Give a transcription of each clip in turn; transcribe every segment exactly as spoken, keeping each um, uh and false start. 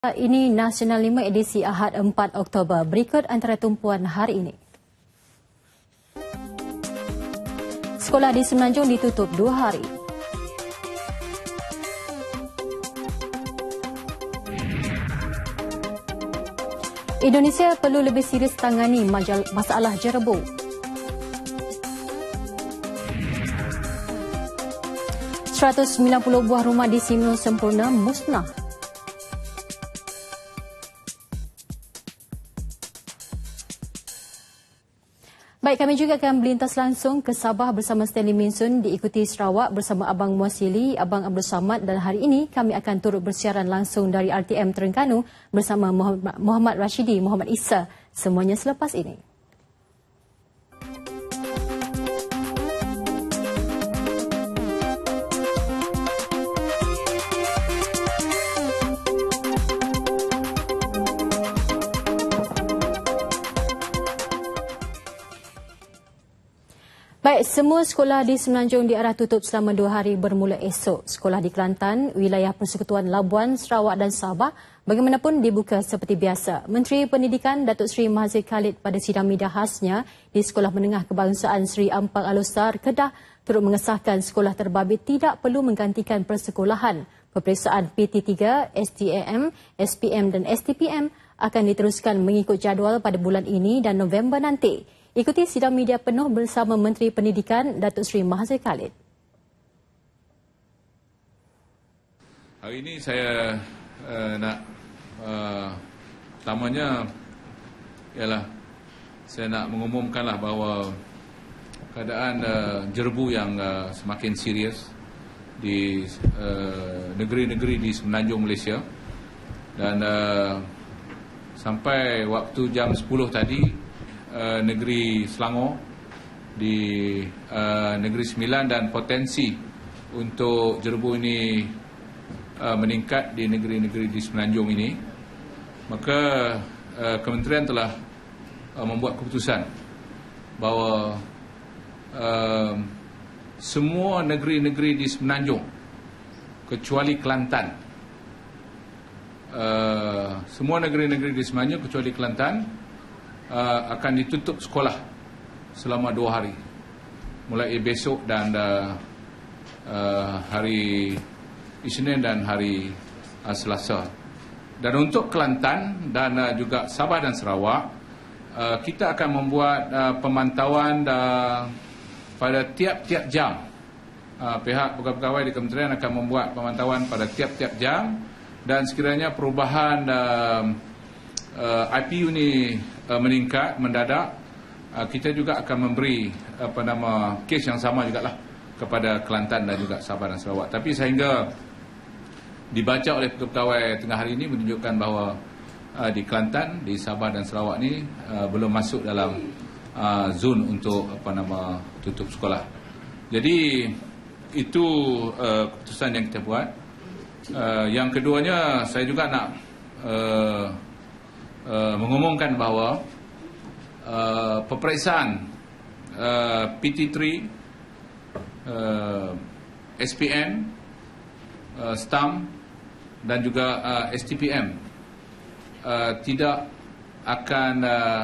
Ini Nasional lima edisi Ahad empat Oktober. Berikut antara tumpuan hari ini. Sekolah di Semenanjung ditutup dua hari. Indonesia perlu lebih serius tangani masalah jerebu. seratus sembilan puluh buah rumah di Simelu sempurna musnah. Baik, kami juga akan melintas langsung ke Sabah bersama Stanley Minsun, diikuti Sarawak bersama Abang Muasili, Abang Abdul Samad, dan hari ini kami akan turut bersiaran langsung dari R T M Terengganu bersama Muhammad Rashidi, Muhammad Isa. Semuanya selepas ini. Baik, semua sekolah di Semenanjung diarah tutup selama dua hari bermula esok. Sekolah di Kelantan, wilayah Persekutuan Labuan, Sarawak dan Sabah bagaimanapun dibuka seperti biasa. Menteri Pendidikan Datuk Seri Mahathir Khalid pada sidang media khasnya di Sekolah Menengah Kebangsaan Seri Ampang Alustar, Kedah turut mengesahkan sekolah terbabit tidak perlu menggantikan persekolahan. Peperiksaan P T tiga, S T A M, S P M dan S T P M akan diteruskan mengikut jadual pada bulan ini dan November nanti. Ikuti sidang media penuh bersama Menteri Pendidikan Datuk Seri Mahathir Khalid. Hari ini saya uh, nak uh, pertamanya ialah saya nak mengumumkanlah bahawa keadaan uh, jerebu yang uh, semakin serius di uh, negeri-negeri di Semenanjung Malaysia, dan uh, sampai waktu jam sepuluh tadi Uh, negeri Selangor di uh, negeri Sembilan, dan potensi untuk jerebu ini uh, meningkat di negeri-negeri di Semenanjung ini, maka uh, kementerian telah uh, membuat keputusan bahawa uh, semua negeri-negeri di Semenanjung kecuali Kelantan, uh, semua negeri-negeri di Semenanjung kecuali Kelantan Uh, akan ditutup sekolah selama dua hari, mulai besok dan uh, uh, hari Isnin dan hari uh, Selasa. Dan untuk Kelantan dan uh, juga Sabah dan Sarawak, uh, kita akan membuat uh, pemantauan uh, pada tiap-tiap jam. Uh, pihak pegawai-pegawai di kementerian akan membuat pemantauan pada tiap-tiap jam, dan sekiranya perubahan uh, uh, I P U ni meningkat mendadak, kita juga akan memberi apa nama kes yang sama jugalah kepada Kelantan dan juga Sabah dan Sarawak. Tapi sehingga dibaca oleh pegawai tengah hari ini menunjukkan bahawa uh, di Kelantan, di Sabah dan Sarawak ni uh, belum masuk dalam uh, zon untuk apa nama tutup sekolah. Jadi itu uh, keputusan yang kita buat. Uh, yang keduanya, saya juga nak uh, Uh, mengumumkan bahawa uh, peperiksaan uh, P T tiga, uh, S P M, uh, S T A M dan juga uh, S T P M uh, tidak akan uh,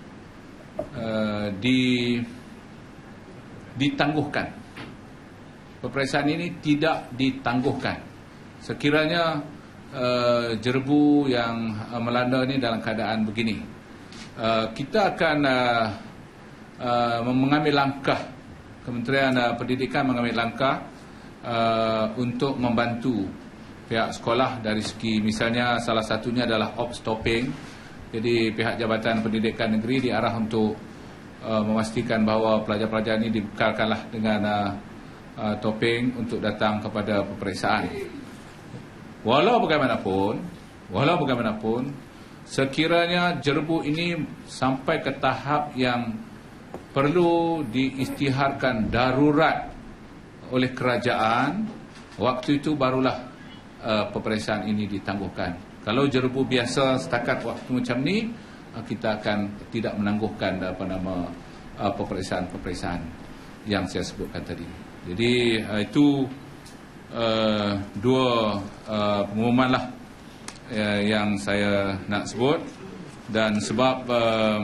uh, di, ditangguhkan. Peperiksaan ini tidak ditangguhkan sekiranya Uh, jerebu yang uh, melanda ini dalam keadaan begini. Uh, kita akan uh, uh, mengambil langkah, Kementerian uh, Pendidikan mengambil langkah uh, untuk membantu pihak sekolah dari segi, misalnya salah satunya adalah ops topping. Jadi pihak Jabatan Pendidikan Negeri diarah untuk uh, memastikan bahawa pelajar-pelajar ini dibekalkanlah dengan uh, uh, topping untuk datang kepada peperiksaan. Walau bagaimanapun, walau bagaimanapun, sekiranya jerebu ini sampai ke tahap yang perlu diisytiharkan darurat oleh kerajaan, waktu itu barulah uh, peperiksaan ini ditangguhkan. Kalau jerebu biasa setakat waktu macam ni, uh, kita akan tidak menangguhkan apa nama uh, peperiksaan-peperiksaan yang saya sebutkan tadi. Jadi uh, itu Uh, dua uh, pengumuman lah uh, yang saya nak sebut, dan sebab uh,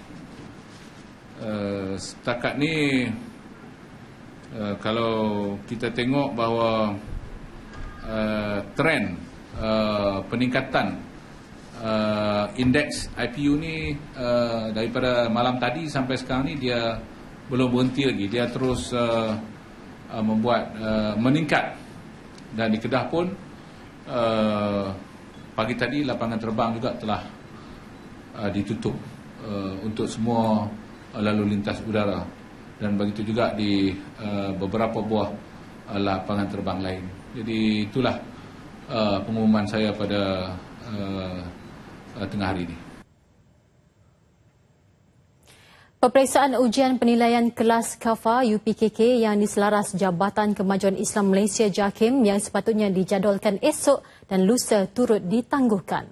uh, setakat ni uh, kalau kita tengok bahawa uh, trend uh, peningkatan uh, indeks I P U ni uh, daripada malam tadi sampai sekarang ni dia belum berhenti lagi, dia terus uh, uh, membuat uh, meningkat. Dan di Kedah pun uh, pagi tadi lapangan terbang juga telah uh, ditutup uh, untuk semua uh, lalu lintas udara, dan begitu juga di uh, beberapa buah uh, lapangan terbang lain. Jadi itulah uh, pengumuman saya pada uh, uh, tengah hari ini. Peperiksaan ujian penilaian kelas KAFA U P K K yang diselaras Jabatan Kemajuan Islam Malaysia JAKIM yang sepatutnya dijadualkan esok dan lusa turut ditangguhkan.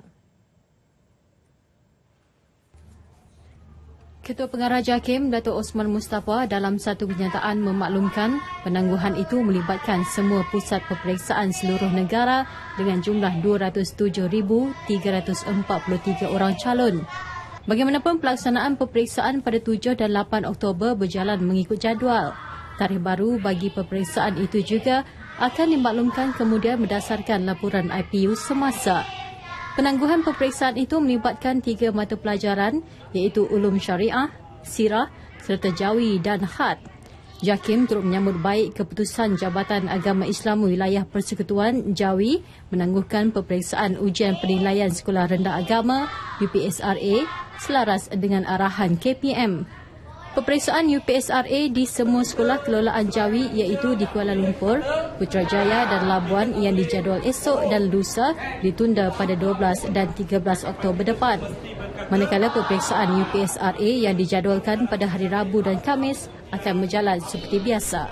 Ketua Pengarah JAKIM, Datuk Osman Mustafa, dalam satu kenyataan memaklumkan penangguhan itu melibatkan semua pusat peperiksaan seluruh negara dengan jumlah dua ratus tujuh ribu tiga ratus empat puluh tiga orang calon. Bagaimanapun, pelaksanaan peperiksaan pada tujuh dan lapan Oktober berjalan mengikut jadual. Tarikh baru bagi peperiksaan itu juga akan dimaklumkan kemudian berdasarkan laporan I P U semasa. Penangguhan peperiksaan itu melibatkan tiga mata pelajaran iaitu Ulum Syariah, Sirah serta Jawi dan Had. JAKIM turut menyambut baik keputusan Jabatan Agama Islam Wilayah Persekutuan Jawi menangguhkan peperiksaan ujian penilaian Sekolah Rendah Agama U P S R A selaras dengan arahan K P M. Peperiksaan U P S R A di semua sekolah kelolaan Jawi iaitu di Kuala Lumpur, Putrajaya dan Labuan yang dijadual esok dan lusa ditunda pada dua belas dan tiga belas Oktober depan. Manakala peperiksaan U P S R A yang dijadualkan pada hari Rabu dan Khamis akan berjalan seperti biasa.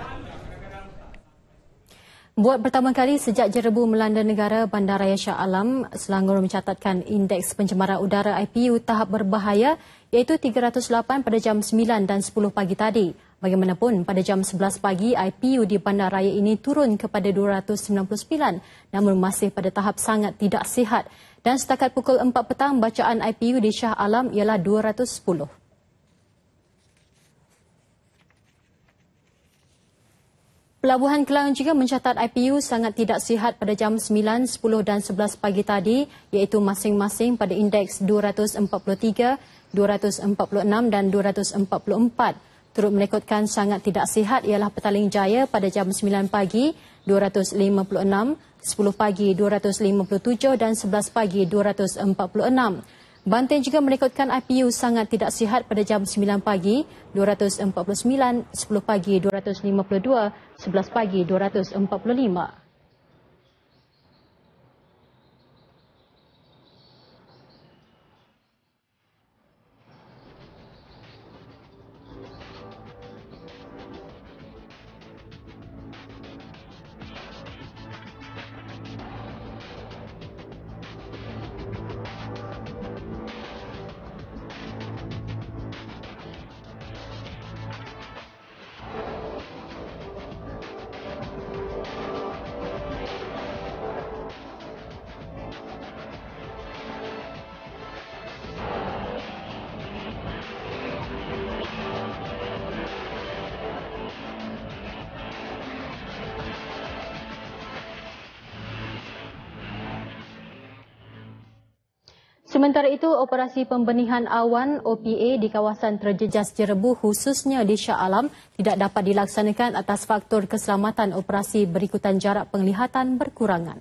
Buat pertama kali sejak jerebu melanda negara, Bandaraya Shah Alam Selangor mencatatkan indeks pencemaran udara I P U tahap berbahaya iaitu tiga ratus lapan pada jam sembilan dan sepuluh pagi tadi. Bagaimanapun, pada jam sebelas pagi I P U di bandaraya ini turun kepada dua ratus sembilan puluh sembilan namun masih pada tahap sangat tidak sihat. Dan setakat pukul empat petang, bacaan I P U di Shah Alam ialah dua ratus sepuluh. Pelabuhan Kelang juga mencatat I P U sangat tidak sihat pada jam sembilan, sepuluh dan sebelas pagi tadi iaitu masing-masing pada indeks dua ratus empat puluh tiga, dua ratus empat puluh enam dan dua ratus empat puluh empat. Turut merekodkan sangat tidak sihat ialah Petaling Jaya pada jam sembilan pagi dua ratus lima puluh enam, sepuluh pagi dua ratus lima puluh tujuh dan sebelas pagi dua ratus empat puluh enam. Banten juga merekodkan I P U sangat tidak sihat pada jam sembilan pagi dua ratus empat puluh sembilan, sepuluh pagi dua ratus lima puluh dua, sebelas pagi dua ratus empat puluh lima. Sementara itu, operasi pembenihan awan O P A di kawasan terjejas jerebu khususnya di Shah Alam tidak dapat dilaksanakan atas faktor keselamatan operasi berikutan jarak penglihatan berkurangan.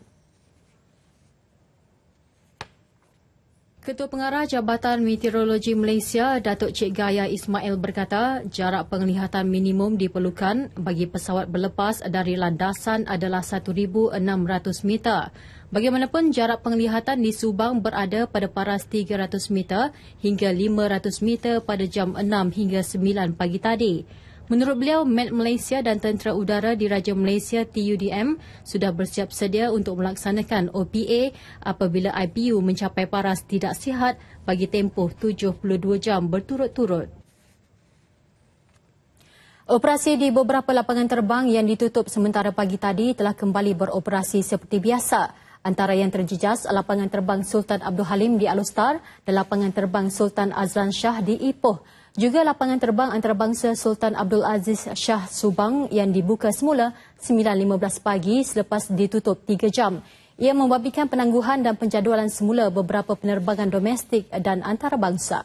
Ketua Pengarah Jabatan Meteorologi Malaysia, Datuk Cik Gaya Ismail berkata, jarak penglihatan minimum diperlukan bagi pesawat berlepas dari landasan adalah seribu enam ratus meter. Bagaimanapun, jarak penglihatan di Subang berada pada paras tiga ratus meter hingga lima ratus meter pada jam enam hingga sembilan pagi tadi. Menurut beliau, Met Malaysia dan Tentera Udara Diraja Malaysia T U D M sudah bersiap sedia untuk melaksanakan O P A apabila I P U mencapai paras tidak sihat bagi tempoh tujuh puluh dua jam berturut-turut. Operasi di beberapa lapangan terbang yang ditutup sementara pagi tadi telah kembali beroperasi seperti biasa. Antara yang terjejas lapangan terbang Sultan Abdul Halim di Alustar dan lapangan terbang Sultan Azlan Shah di Ipoh. Juga lapangan terbang antarabangsa Sultan Abdul Aziz Shah Subang yang dibuka semula sembilan lima belas pagi selepas ditutup tiga jam. Ia membabitkan penangguhan dan penjadualan semula beberapa penerbangan domestik dan antarabangsa.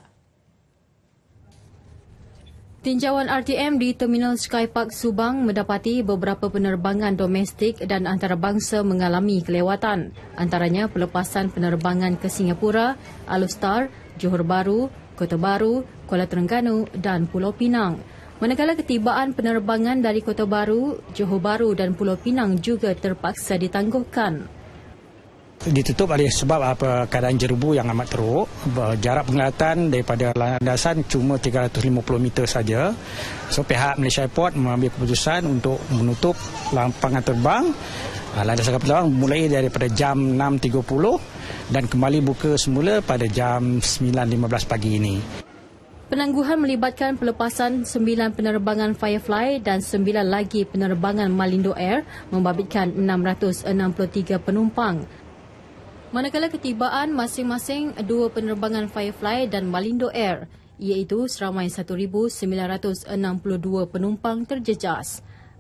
Tinjauan R T M di Terminal Skypark Subang mendapati beberapa penerbangan domestik dan antarabangsa mengalami kelewatan. Antaranya pelepasan penerbangan ke Singapura, Alustar, Johor Bahru, Kota Baru, Kuala Terengganu dan Pulau Pinang. Manakala ketibaan penerbangan dari Kota Baru, Johor Bahru dan Pulau Pinang juga terpaksa ditangguhkan. Ditutup oleh sebab apa keadaan jerebu yang amat teruk. Jarak penglihatan daripada landasan cuma tiga ratus lima puluh meter saja. So pihak Malaysia Airport mengambil keputusan untuk menutup lapangan terbang landasan kapal terbang mulai daripada jam enam tiga puluh dan kembali buka semula pada jam sembilan lima belas pagi ini. Penangguhan melibatkan pelepasan sembilan penerbangan Firefly dan sembilan lagi penerbangan Malindo Air membabitkan enam ratus enam puluh tiga penumpang. Manakala ketibaan masing-masing dua penerbangan Firefly dan Malindo Air, iaitu seramai satu ribu sembilan ratus enam puluh dua penumpang terjejas.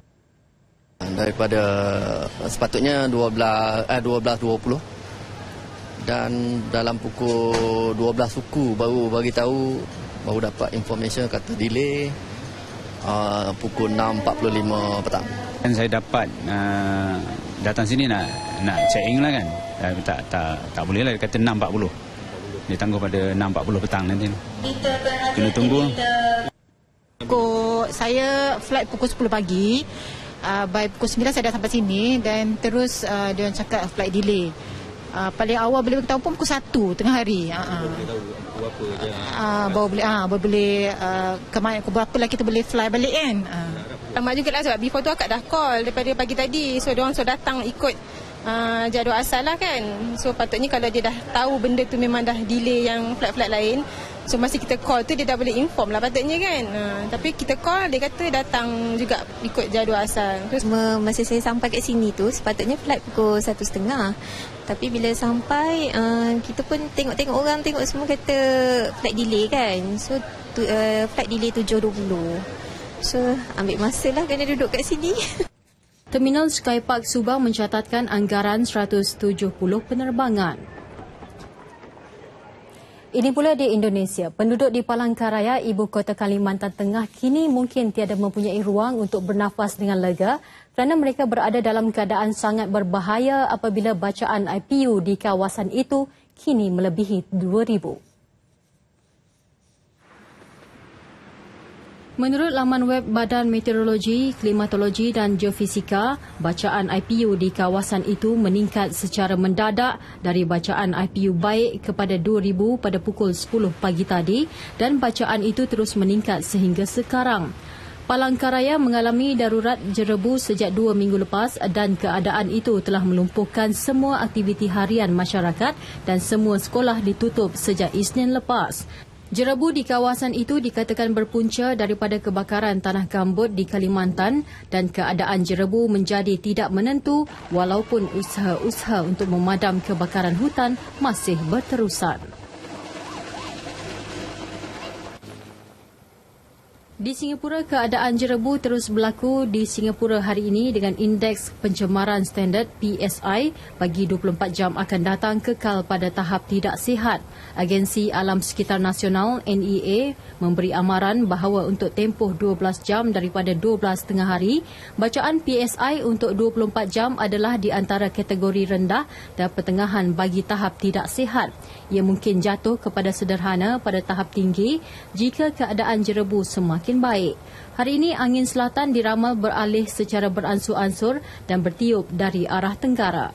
Daripada sepatutnya dua belas eh, dua belas dua puluh dan dalam pukul dua belas suku baru bagi tahu, baru dapat information kata delay uh, pukul enam empat puluh lima petang. Dan saya dapat uh, datang sini nak nak check in lah kan. Uh, tak tak tak boleh lah, dia kata enam empat puluh. Dia tangguh pada enam empat puluh petang nanti. Kena tunggu. Pukul, saya flight pukul sepuluh pagi. Uh, by pukul sembilan saya dah sampai sini dan terus uh, dia cakap flight delay. Uh, paling awal boleh beritahu pun pukul satu tengah hari. Uh, uh. Uh, baru boleh uh, baru boleh uh, kemana pukul berapa lah kita boleh fly balik kan. Uh. Lama jugalah sebab before tu akak dah call daripada pagi tadi. So diorang so datang ikut Uh, jadual asal lah kan. So patutnya kalau dia dah tahu benda tu memang dah delay yang flight-flight lain, so masa kita call tu dia dah boleh inform lah patutnya kan. uh, Tapi kita call, dia kata datang juga ikut jadual asal. Terus masa saya sampai kat sini tu sepatutnya flight pukul satu setengah. Tapi bila sampai uh, kita pun tengok-tengok orang, tengok semua kata flight delay kan. So tu, uh, flight delay tujuh dua puluh. So ambil masa lah kena duduk kat sini. Terminal Skypark Subang mencatatkan anggaran seratus tujuh puluh penerbangan. Ini pula di Indonesia. Penduduk di Palangkaraya, ibu kota Kalimantan Tengah kini mungkin tiada mempunyai ruang untuk bernafas dengan lega kerana mereka berada dalam keadaan sangat berbahaya apabila bacaan I P U di kawasan itu kini melebihi dua ribu. Menurut laman web Badan Meteorologi, Klimatologi dan Geofisika, bacaan I P U di kawasan itu meningkat secara mendadak dari bacaan I P U baik kepada dua ribu pada pukul sepuluh pagi tadi dan bacaan itu terus meningkat sehingga sekarang. Palangkaraya mengalami darurat jerebu sejak dua minggu lepas dan keadaan itu telah melumpuhkan semua aktiviti harian masyarakat dan semua sekolah ditutup sejak Isnin lepas. Jerebu di kawasan itu dikatakan berpunca daripada kebakaran tanah gambut di Kalimantan dan keadaan jerebu menjadi tidak menentu walaupun usaha-usaha untuk memadam kebakaran hutan masih berterusan. Di Singapura, keadaan jerebu terus berlaku di Singapura hari ini dengan indeks pencemaran standard P S I bagi dua puluh empat jam akan datang kekal pada tahap tidak sihat. Agensi Alam Sekitar Nasional N E A memberi amaran bahawa untuk tempoh dua belas jam daripada dua belas tengah hari, bacaan P S I untuk dua puluh empat jam adalah di antara kategori rendah dan pertengahan bagi tahap tidak sihat. Ia mungkin jatuh kepada sederhana pada tahap tinggi jika keadaan jerebu semakin baik. Hari ini angin selatan diramal beralih secara beransur-ansur dan bertiup dari arah tenggara.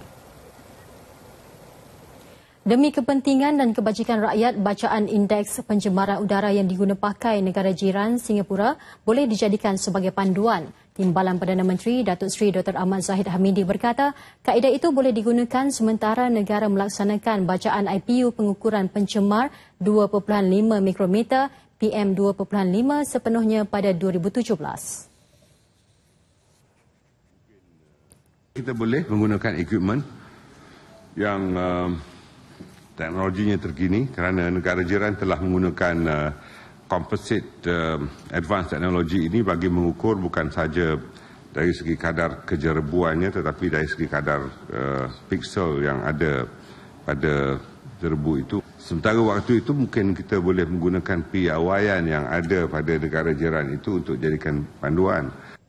Demi kepentingan dan kebajikan rakyat, bacaan indeks pencemaran udara yang diguna pakai negara jiran Singapura boleh dijadikan sebagai panduan. Timbalan Perdana Menteri Datuk Seri Doktor Ahmad Zahid Hamidi berkata, kaedah itu boleh digunakan sementara negara melaksanakan bacaan I P U pengukuran pencemar dua perpuluhan lima mikrometer P M dua perpuluhan lima sepenuhnya pada dua ribu tujuh belas. Kita boleh menggunakan equipment yang uh, teknologinya terkini kerana negara jiran telah menggunakan uh, composite uh, advanced teknologi ini bagi mengukur bukan saja dari segi kadar kejerebuannya tetapi dari segi kadar uh, piksel yang ada pada jerebu itu. Sementara waktu itu mungkin kita boleh menggunakan piawaian yang ada pada negara jiran itu untuk jadikan panduan.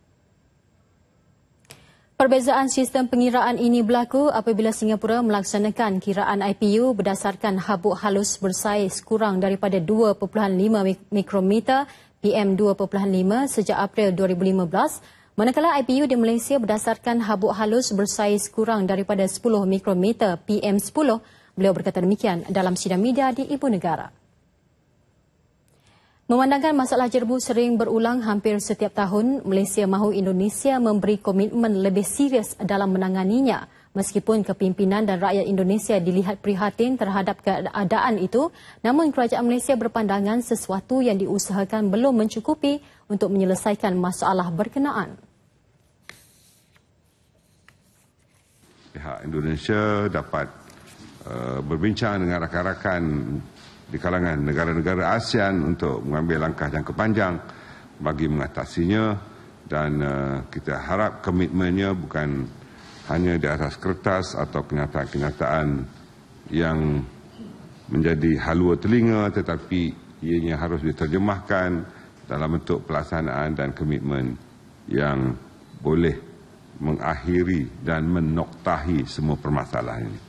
Perbezaan sistem pengiraan ini berlaku apabila Singapura melaksanakan kiraan I P U berdasarkan habuk halus bersaiz kurang daripada dua perpuluhan lima mikrometer P M dua perpuluhan lima sejak April dua ribu lima belas, manakala I P U di Malaysia berdasarkan habuk halus bersaiz kurang daripada sepuluh mikrometer P M sepuluh. Beliau berkata demikian dalam sidang media di Ibu Negara. Memandangkan masalah jerebu sering berulang hampir setiap tahun, Malaysia mahu Indonesia memberi komitmen lebih serius dalam menanganinya. Meskipun kepimpinan dan rakyat Indonesia dilihat prihatin terhadap keadaan itu, namun kerajaan Malaysia berpandangan sesuatu yang diusahakan belum mencukupi untuk menyelesaikan masalah berkenaan. Pihak Indonesia dapat uh, berbincang dengan rakan-rakan di kalangan negara-negara ASEAN untuk mengambil langkah jangka panjang bagi mengatasinya, dan uh, kita harap komitmennya bukan hanya di atas kertas atau kenyataan-kenyataan yang menjadi halua telinga, tetapi ianya harus diterjemahkan dalam bentuk pelaksanaan dan komitmen yang boleh mengakhiri dan menoktahi semua permasalahan ini.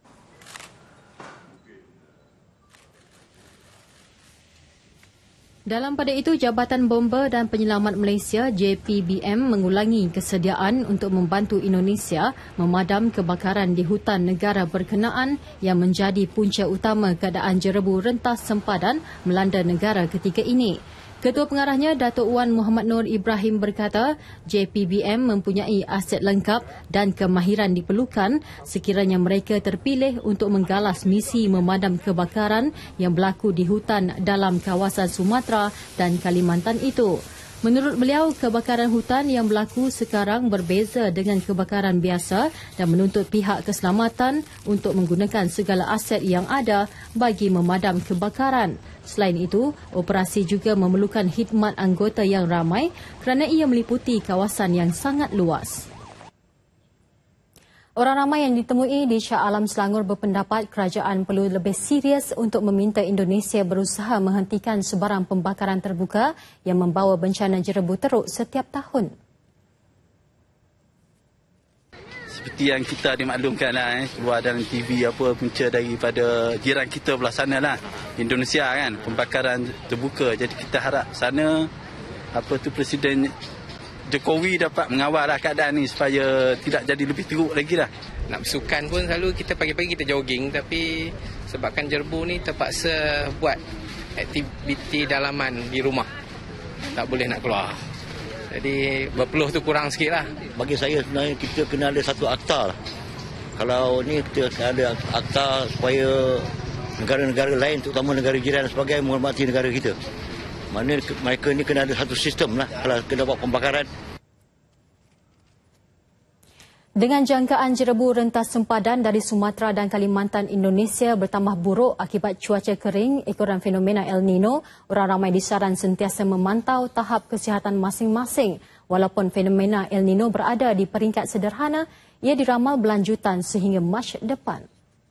Dalam pada itu, Jabatan Bomba dan Penyelamat Malaysia J P B M mengulangi kesediaan untuk membantu Indonesia memadam kebakaran di hutan negara berkenaan yang menjadi punca utama keadaan jerebu rentas sempadan melanda negara ketika ini. Ketua Pengarahnya Datuk Wan Muhammad Nur Ibrahim berkata J P B M mempunyai aset lengkap dan kemahiran diperlukan sekiranya mereka terpilih untuk menggalas misi memadam kebakaran yang berlaku di hutan dalam kawasan Sumatera dan Kalimantan itu. Menurut beliau, kebakaran hutan yang berlaku sekarang berbeza dengan kebakaran biasa dan menuntut pihak keselamatan untuk menggunakan segala aset yang ada bagi memadam kebakaran. Selain itu, operasi juga memerlukan khidmat anggota yang ramai kerana ia meliputi kawasan yang sangat luas. Orang ramai yang ditemui di Shah Alam Selangor berpendapat kerajaan perlu lebih serius untuk meminta Indonesia berusaha menghentikan sebarang pembakaran terbuka yang membawa bencana jerebu teruk setiap tahun. Seperti yang kita dimaklumkan lah, eh, keluar dalam T V apa punca daripada jiran kita belah sana lah, Indonesia kan, pembakaran terbuka. Jadi kita harap sana apa tu Presiden Jokowi dapat mengawal lah keadaan ni supaya tidak jadi lebih teruk lagi lah. Nak bersukan pun selalu kita pagi-pagi kita jogging, tapi sebabkan jerebu ni terpaksa buat aktiviti dalaman di rumah. Tak boleh nak keluar. Jadi berpeluh tu kurang sikit lah. Bagi saya sebenarnya kita kena ada satu akta lah. Kalau ni kita ada akta supaya negara-negara lain, terutama negara jiran dan sebagainya, menghormati negara kita. Mana mereka ni kena ada satu sistem lah kalau kena buat pembakaran. Dengan jangkaan jerebu rentas sempadan dari Sumatera dan Kalimantan Indonesia bertambah buruk akibat cuaca kering ekoran fenomena El Nino, orang ramai disaran sentiasa memantau tahap kesihatan masing-masing. Walaupun fenomena El Nino berada di peringkat sederhana, ia diramal berlanjutan sehingga Mac depan.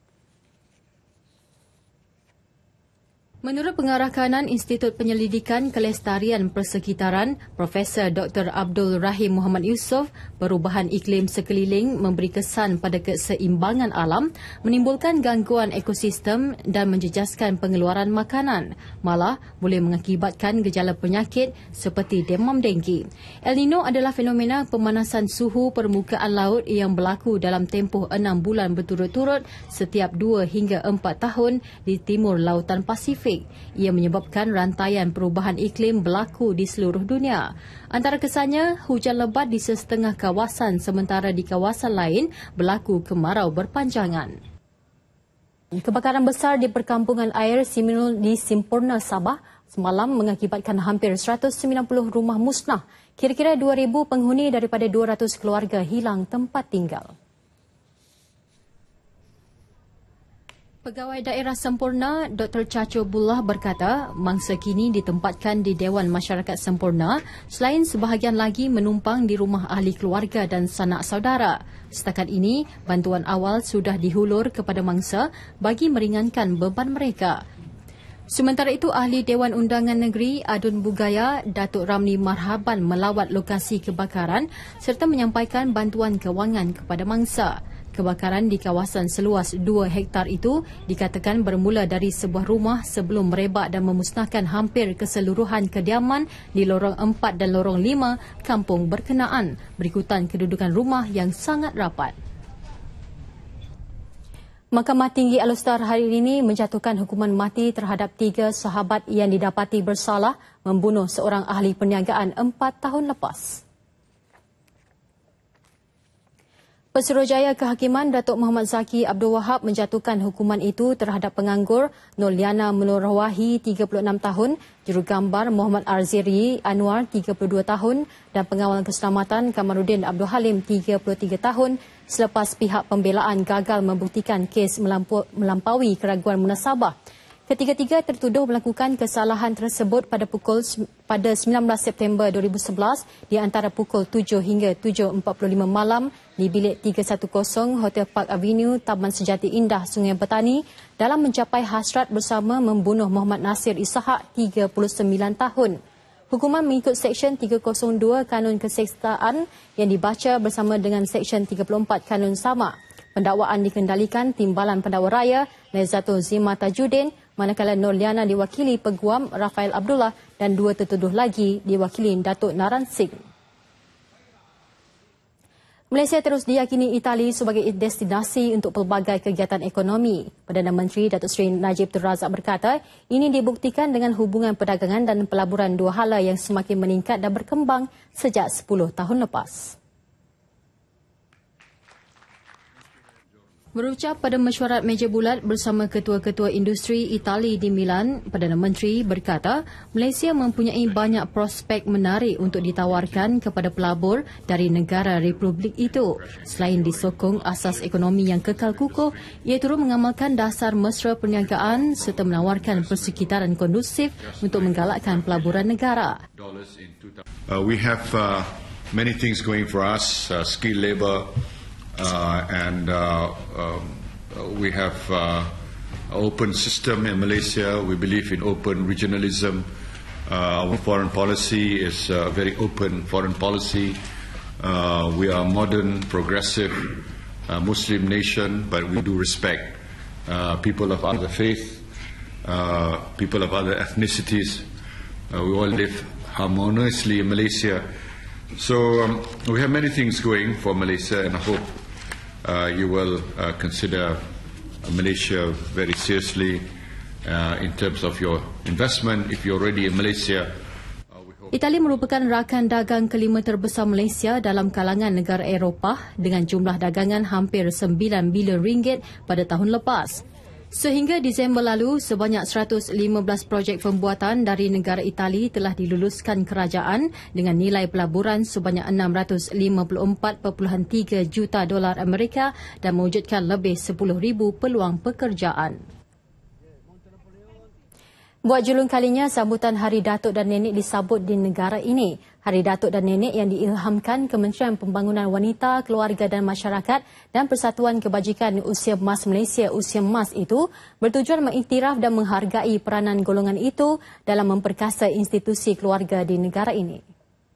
Menurut Pengarah Kanan Institut Penyelidikan Kelestarian Persekitaran, Profesor Doktor Abdul Rahim Muhammad Yusof, perubahan iklim sekeliling memberi kesan pada keseimbangan alam, menimbulkan gangguan ekosistem dan menjejaskan pengeluaran makanan. Malah boleh mengakibatkan gejala penyakit seperti demam denggi. El Nino adalah fenomena pemanasan suhu permukaan laut yang berlaku dalam tempoh enam bulan berturut-turut setiap dua hingga empat tahun di timur Lautan Pasifik. Ia menyebabkan rantaian perubahan iklim berlaku di seluruh dunia. Antara kesannya, hujan lebat di sesetengah kawasan sementara di kawasan lain berlaku kemarau berpanjangan. Kebakaran besar di perkampungan air Seminul di Simpurna, Sabah semalam mengakibatkan hampir seratus sembilan puluh rumah musnah. Kira-kira dua ribu penghuni daripada dua ratus keluarga hilang tempat tinggal. Pegawai Daerah Sempurna Doktor Caco Bullah berkata mangsa kini ditempatkan di Dewan Masyarakat Sempurna selain sebahagian lagi menumpang di rumah ahli keluarga dan sanak saudara. Setakat ini, bantuan awal sudah dihulur kepada mangsa bagi meringankan beban mereka. Sementara itu, Ahli Dewan Undangan Negeri Adun Bugaya Datuk Ramli Marhaban melawat lokasi kebakaran serta menyampaikan bantuan kewangan kepada mangsa. Kebakaran di kawasan seluas dua hektar itu dikatakan bermula dari sebuah rumah sebelum merebak dan memusnahkan hampir keseluruhan kediaman di lorong empat dan lorong lima kampung berkenaan berikutan kedudukan rumah yang sangat rapat. Mahkamah Tinggi Al-Star hari ini menjatuhkan hukuman mati terhadap tiga sahabat yang didapati bersalah membunuh seorang ahli perniagaan empat tahun lepas. Pesuruhjaya Kehakiman Datuk Muhammad Zaki Abdul Wahab menjatuhkan hukuman itu terhadap penganggur Nurliana Menurwahi tiga puluh enam tahun, jurugambar Muhammad Arziri Anwar tiga puluh dua tahun dan pengawal keselamatan Kamaruddin Abdul Halim tiga puluh tiga tahun selepas pihak pembelaan gagal membuktikan kes melampaui keraguan munasabah. Ketiga-tiga tertuduh melakukan kesalahan tersebut pada pukul pada sembilan belas September dua ribu sebelas di antara pukul tujuh hingga tujuh empat puluh lima malam di bilik tiga seratus Hotel Park Avenue, Taman Sejati Indah, Sungai Petani dalam mencapai hasrat bersama membunuh Muhammad Nasir Ishak tiga puluh sembilan tahun. Hukuman mengikut Seksyen tiga kosong dua Kanun Kesekstaan yang dibaca bersama dengan Seksyen tiga puluh empat Kanun sama. Pendakwaan dikendalikan Timbalan Pendakwa Raya Nezatul Zima Tajuddin, manakala Nurliana diwakili Peguam Rafael Abdullah dan dua tertuduh lagi diwakili Datuk Naran Singh. Malaysia terus diyakini Itali sebagai destinasi untuk pelbagai kegiatan ekonomi. Perdana Menteri Datuk Seri Najib Tun Razak berkata, ini dibuktikan dengan hubungan perdagangan dan pelaburan dua hala yang semakin meningkat dan berkembang sejak sepuluh tahun lepas. Berucap pada mesyuarat meja bulat bersama ketua-ketua industri Itali di Milan, Perdana Menteri berkata Malaysia mempunyai banyak prospek menarik untuk ditawarkan kepada pelabur dari negara Republik itu. Selain disokong asas ekonomi yang kekal kukuh, ia turut mengamalkan dasar mesra perniagaan serta menawarkan persekitaran kondusif untuk menggalakkan pelaburan negara. Uh, we have uh, many things going for us, uh, skilled labour, Uh, and uh, um, we have uh, an open system in Malaysia. We believe in open regionalism. Uh, our foreign policy is a very open foreign policy. Uh, we are a modern, progressive uh, Muslim nation, but we do respect uh, people of other faith, uh, people of other ethnicities. Uh, we all live harmoniously in Malaysia. So um, we have many things going for Malaysia, and I hope Uh, you will uh, consider Malaysia very seriously uh, in terms of your investment. If you're already in Malaysia, Itali merupakan rakan dagang kelima terbesar Malaysia dalam kalangan negara Eropah dengan jumlah dagangan hampir sembilan bilion ringgit pada tahun lepas. Sehingga Disember lalu, sebanyak seratus lima belas projek pembuatan dari negara Itali telah diluluskan kerajaan dengan nilai pelaburan sebanyak enam ratus lima puluh empat perpuluhan tiga juta dolar Amerika dan mewujudkan lebih sepuluh ribu peluang pekerjaan. Buat julung kalinya, sambutan Hari Datuk dan Nenek disambut di negara ini. Hari Datuk dan Nenek yang diilhamkan Kementerian Pembangunan Wanita, Keluarga dan Masyarakat dan Persatuan Kebajikan Usia Emas Malaysia Usia Emas itu bertujuan mengiktiraf dan menghargai peranan golongan itu dalam memperkasa institusi keluarga di negara ini.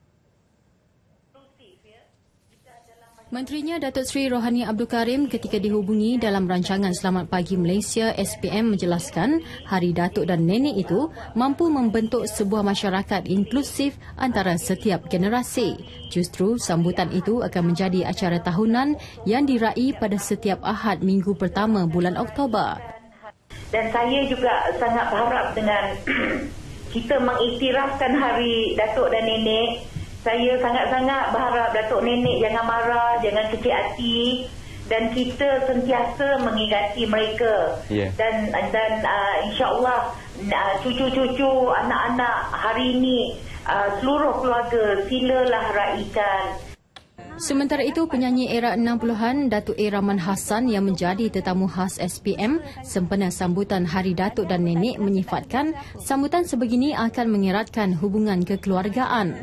Menterinya Datuk Seri Rohani Abdul Karim ketika dihubungi dalam rancangan Selamat Pagi Malaysia S P M menjelaskan Hari Datuk dan Nenek itu mampu membentuk sebuah masyarakat inklusif antara setiap generasi. Justru sambutan itu akan menjadi acara tahunan yang diraih pada setiap Ahad minggu pertama bulan Oktober. Dan saya juga sangat berharap dengan kita mengiktirafkan Hari Datuk dan Nenek. Saya sangat-sangat berharap Datuk Nenek jangan marah, jangan kecil hati dan kita sentiasa mengingati mereka. Yeah. Dan dan uh, insya-Allah uh, cucu-cucu anak-anak hari ini uh, seluruh keluarga silalah raikan. Sementara itu, penyanyi era enam puluhan Datuk A. Rahman Hassan yang menjadi tetamu khas S P M sempena sambutan Hari Datuk dan Nenek menyifatkan sambutan sebegini akan mengeratkan hubungan kekeluargaan.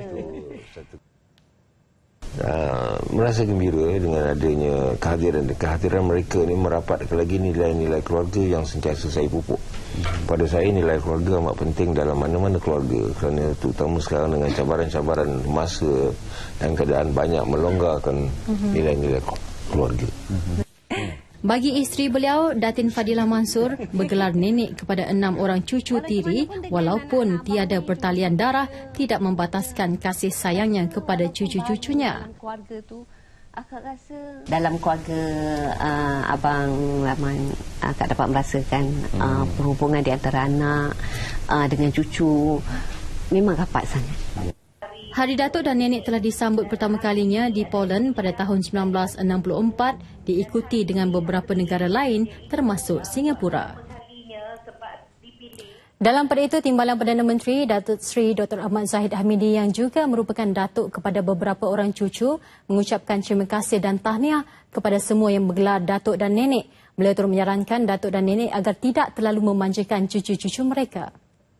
Uh, merasa gembira dengan adanya kehadiran kehadiran mereka ni merapatkan lagi nilai-nilai keluarga yang sentiasa saya pupuk. Pada saya nilai keluarga amat penting dalam mana-mana keluarga, kerana terutama sekarang dengan cabaran-cabaran masa dan keadaan banyak melonggarkan nilai-nilai keluarga. Bagi isteri beliau, Datin Fadilah Mansur, bergelar nenek kepada enam orang cucu tiri walaupun tiada pertalian darah tidak membataskan kasih sayangnya kepada cucu-cucunya. Keluarga tu akak rasa dalam keluarga uh, Abang Rahman, akak dapat merasakan uh, perhubungan di antara anak uh, dengan cucu memang rapat sangat. Hari Datuk dan Nenek telah disambut pertama kalinya di Poland pada tahun sembilan belas enam puluh empat, diikuti dengan beberapa negara lain termasuk Singapura. Dalam pada itu, Timbalan Perdana Menteri Datuk Seri Doktor Ahmad Zahid Hamidi yang juga merupakan datuk kepada beberapa orang cucu mengucapkan terima kasih dan tahniah kepada semua yang bergelar Datuk dan Nenek. Beliau turut menyarankan Datuk dan Nenek agar tidak terlalu memanjakan cucu-cucu mereka.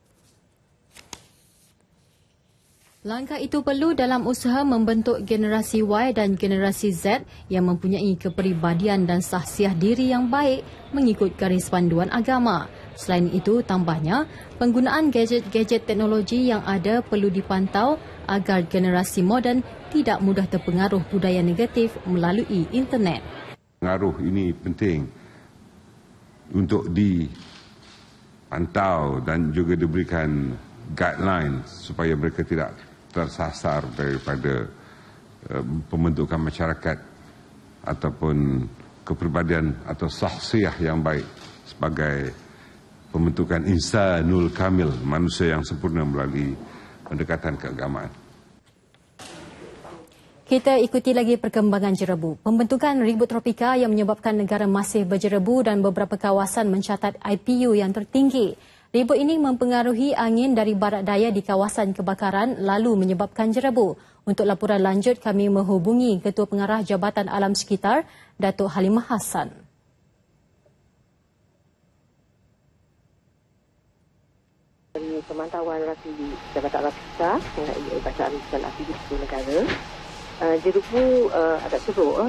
Langkah itu perlu dalam usaha membentuk generasi Y dan generasi Z yang mempunyai kepribadian dan sahsiah diri yang baik mengikut garis panduan agama. Selain itu, tambahnya, penggunaan gadget-gadget teknologi yang ada perlu dipantau agar generasi moden tidak mudah terpengaruh budaya negatif melalui internet. Pengaruh ini penting untuk dipantau dan juga diberikan guidelines supaya mereka tidak tersasar daripada uh, pembentukan masyarakat ataupun kepribadian atau sahsiah yang baik sebagai pembentukan insanul kamil, manusia yang sempurna melalui pendekatan keagamaan. Kita ikuti lagi perkembangan jerebu. Pembentukan ribut tropika yang menyebabkan negara masih berjerebu dan beberapa kawasan mencatat I P U yang tertinggi. Ribut ini mempengaruhi angin dari barat daya di kawasan kebakaran lalu menyebabkan jerebu. Untuk laporan lanjut, kami menghubungi Ketua Pengarah Jabatan Alam Sekitar, Datuk Halimah Hassan. Dari pemantauan rapi Jabatan Alam Sekitar mengenai bacaan dan aktivis di negara, uh, jerebu uh, agak teruk uh,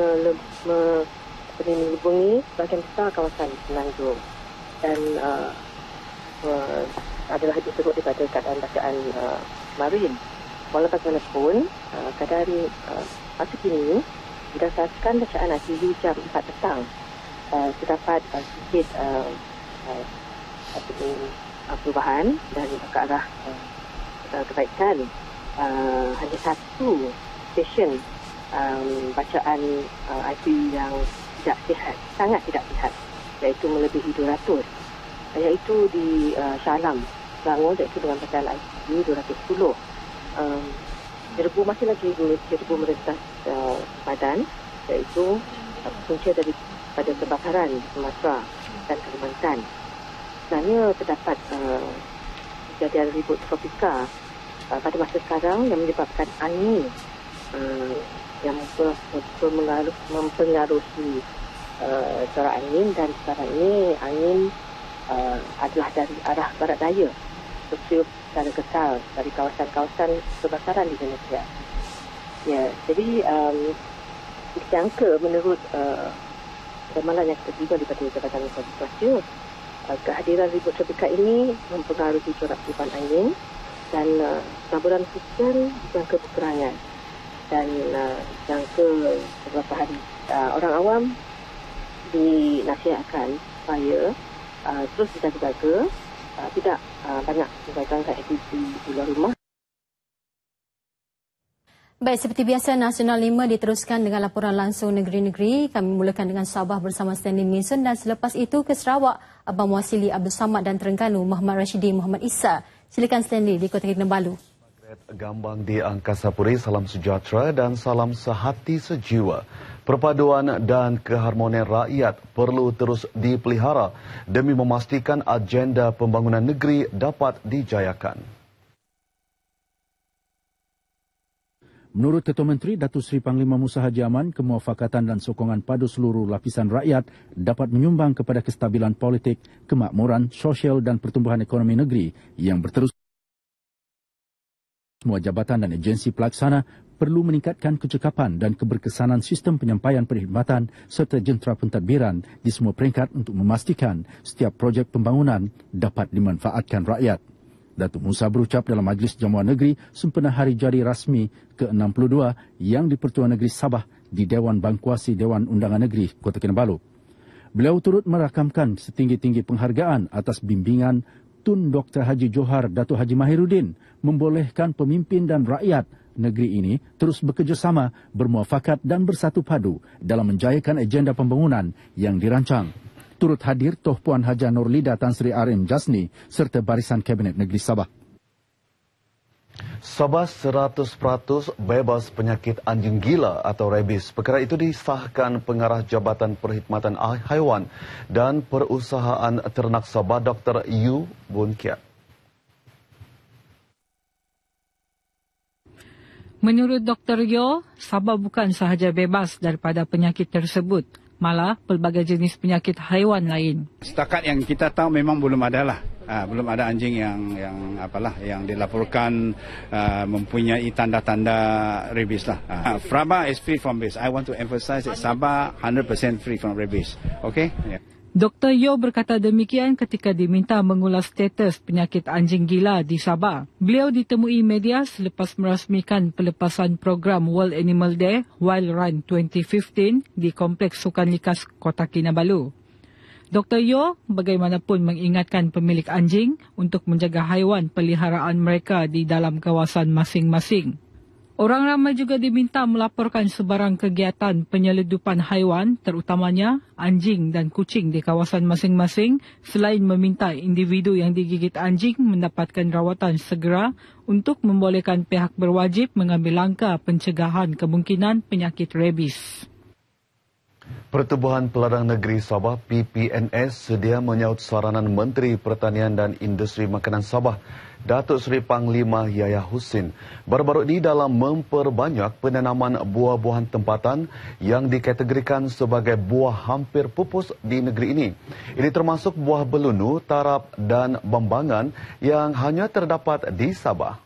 mengelubungi sebahagian besar kawasan Semenanjung dan uh, Uh, adalah disebut daripada keadaan bacaan uh, kemarin. Walau bagaimanapun, uh, keadaan uh, masa kini berdasarkan bacaan I P U jam empat petang uh, terdapat uh, sedikit uh, uh, uh, perubahan dan ke arah uh, kebaikan. Uh, hanya satu stesen um, bacaan uh, I P U yang tidak sihat, sangat tidak sihat, iaitu melebihi dua ratus. Iaitu di uh, Shah Alam, Selangor, iaitu dengan bacaan I P U dua ratus sepuluh. Um, jerebu masih lagi jerebu merentas uh, padan, iaitu uh, punca daripada kebakaran di Sumatera dan Kalimantan. Sebenarnya terdapat uh, kejadian ribut tropika uh, pada masa sekarang yang menyebabkan angin uh, yang mempengaruhi uh, corak angin, dan sekarang ini angin Uh, adalah dari arah barat daya, bertiup secara kesal dari kawasan-kawasan kebakaran di Indonesia. Ya, jadi um, dijangka menurut uh, ramalan yang ketiga daripada Jabatan Cuaca, uh, kehadiran ribut tropika ini mempengaruhi corak tiupan angin dan uh, taburan hujan dijangka berkurangan, dan uh, jangka beberapa hari uh, orang awam dinasihatkan supaya Uh, terus dijaga-jaga, uh, tidak uh, banyak menjalankan aktiviti di luar rumah. Baik, seperti biasa, Nasional lima diteruskan dengan laporan langsung negeri-negeri. Kami mulakan dengan Sabah bersama Stanley Minson dan selepas itu ke Sarawak, Abang Muasili Abdul Samad dan Terengganu Muhammad Rashidi Muhammad Isa. Silakan Stanley di Kota Kinabalu. Gambang di Angkasa Puri, salam sejahtera dan salam sehati sejiwa. Perpaduan dan keharmonian rakyat perlu terus dipelihara demi memastikan agenda pembangunan negeri dapat dijayakan. Menurut Ketua Menteri Datuk Seri Panglima Musa Haji Aman, kemuafakatan dan sokongan padu seluruh lapisan rakyat dapat menyumbang kepada kestabilan politik, kemakmuran sosial dan pertumbuhan ekonomi negeri yang berterus. Semua jabatan dan agensi pelaksana perlu meningkatkan kecekapan dan keberkesanan sistem penyampaian perkhidmatan serta jentera pentadbiran di semua peringkat untuk memastikan setiap projek pembangunan dapat dimanfaatkan rakyat. Datuk Musa berucap dalam Majlis Jamuan Negeri sempena Hari Jadi Rasmi ke enam puluh dua yang di-Pertuan Negeri Sabah di Dewan Bangkuasi Dewan Undangan Negeri Kota Kinabalu. Beliau turut merakamkan setinggi-tinggi penghargaan atas bimbingan Tun Doktor Haji Johar Datuk Haji Mahiruddin membolehkan pemimpin dan rakyat negeri ini terus bekerjasama, bermuafakat dan bersatu padu dalam menjayakan agenda pembangunan yang dirancang. Turut hadir Toh Puan Haja Nurlida Tan Sri R M Jasni serta Barisan Kabinet Negeri Sabah. Sabah seratus peratus bebas penyakit anjing gila atau rabies. Perkara itu disahkan Pengarah Jabatan Perkhidmatan Haiwan dan Perusahaan Ternak Sabah Doktor Yu Boon Kiat. Menurut Doktor Yo, Sabah bukan sahaja bebas daripada penyakit tersebut, malah pelbagai jenis penyakit haiwan lain. Setakat yang kita tahu memang belum ada lah. Ha, belum ada anjing yang yang apalah yang dilaporkan uh, mempunyai tanda-tanda rabies lah. Ha, Fraba is free from rabies. I want to emphasize that Sabah one hundred percent free from rabies. Okay? Yeah. Doktor Yo berkata demikian ketika diminta mengulas status penyakit anjing gila di Sabah. Beliau ditemui media selepas merasmikan pelepasan program World Animal Day Wild Run twenty fifteen di Kompleks Sukan Likas Kota Kinabalu. Doktor Yo bagaimanapun mengingatkan pemilik anjing untuk menjaga haiwan peliharaan mereka di dalam kawasan masing-masing. Orang ramai juga diminta melaporkan sebarang kegiatan penyelundupan haiwan, terutamanya anjing dan kucing di kawasan masing-masing, selain meminta individu yang digigit anjing mendapatkan rawatan segera untuk membolehkan pihak berwajib mengambil langkah pencegahan kemungkinan penyakit rabies. Pertubuhan Peladang Negeri Sabah P P N S sedia menyaut saranan Menteri Pertanian dan Industri Makanan Sabah Datuk Seri Panglima Yahya Husin baru-baru ini dalam memperbanyak penanaman buah-buahan tempatan yang dikategorikan sebagai buah hampir pupus di negeri ini. Ini termasuk buah belunu, tarap dan bambangan yang hanya terdapat di Sabah.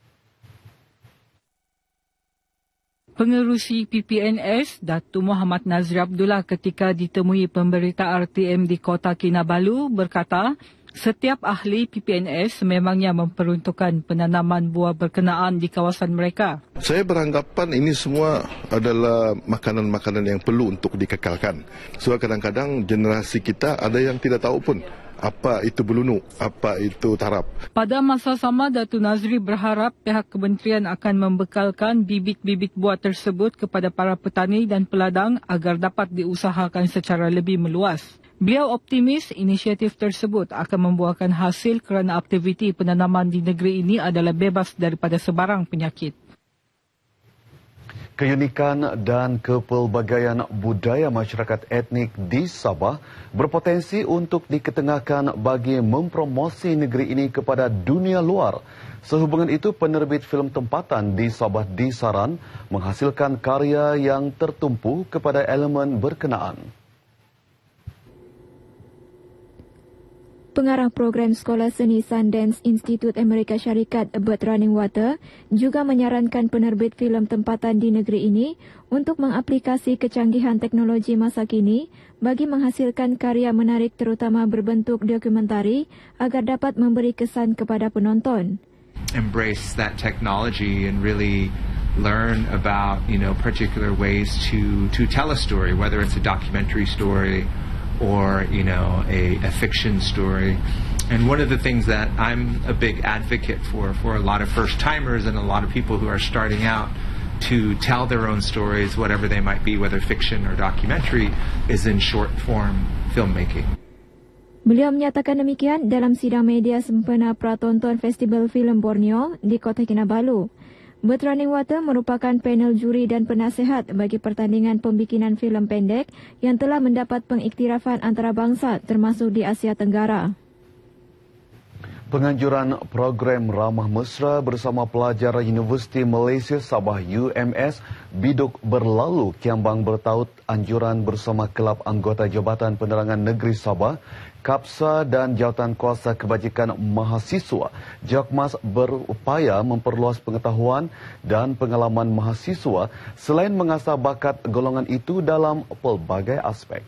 Pengerusi P P N S, Datuk Muhammad Nazri Abdullah ketika ditemui pemberita R T M di Kota Kinabalu berkata, setiap ahli P P N S sememangnya memperuntukkan penanaman buah berkenaan di kawasan mereka. Saya beranggapan ini semua adalah makanan-makanan yang perlu untuk dikekalkan. Sebab kadang-kadang generasi kita ada yang tidak tahu pun apa itu belunu, apa itu tarap. Pada masa sama, Datuk Nazri berharap pihak kementerian akan membekalkan bibit-bibit buah tersebut kepada para petani dan peladang agar dapat diusahakan secara lebih meluas. Beliau optimis inisiatif tersebut akan membuahkan hasil kerana aktiviti penanaman di negeri ini adalah bebas daripada sebarang penyakit. Keunikan dan kepelbagaian budaya masyarakat etnik di Sabah berpotensi untuk diketengahkan bagi mempromosi negeri ini kepada dunia luar. Sehubungan itu, penerbit filem tempatan di Sabah disaran menghasilkan karya yang tertumpu kepada elemen berkenaan. Pengarah program Sekolah Seni Sundance Institut Amerika Syarikat Burt Runningwater juga menyarankan penerbit filem tempatan di negeri ini untuk mengaplikasi kecanggihan teknologi masa kini bagi menghasilkan karya menarik terutama berbentuk dokumentari agar dapat memberi kesan kepada penonton. Embrace that technology and really learn about, you know, particular ways to to tell a story, whether it's a documentary story or, you know, a, a fiction story. And one of the things that I'm a big advocate for, for a lot of first-timers and a lot of people who are starting out to tell their own stories, whatever they might be, whether fiction or documentary, is in short-form filmmaking. Beliau menyatakan demikian dalam sidang media sempena pratonton Festival Filem Borneo di Kota Kinabalu. Burt Runningwater merupakan panel juri dan penasihat bagi pertandingan pembikinan filem pendek yang telah mendapat pengiktirafan antarabangsa termasuk di Asia Tenggara. Penganjuran program Ramah Mesra bersama pelajar Universiti Malaysia Sabah U M S biduk berlalu kiambang bertaut anjuran bersama Kelab Anggota Jabatan Penerangan Negeri Sabah, KAPSA dan Jawatan Kuasa Kebajikan Mahasiswa JAKMAS berupaya memperluas pengetahuan dan pengalaman mahasiswa selain mengasah bakat golongan itu dalam pelbagai aspek.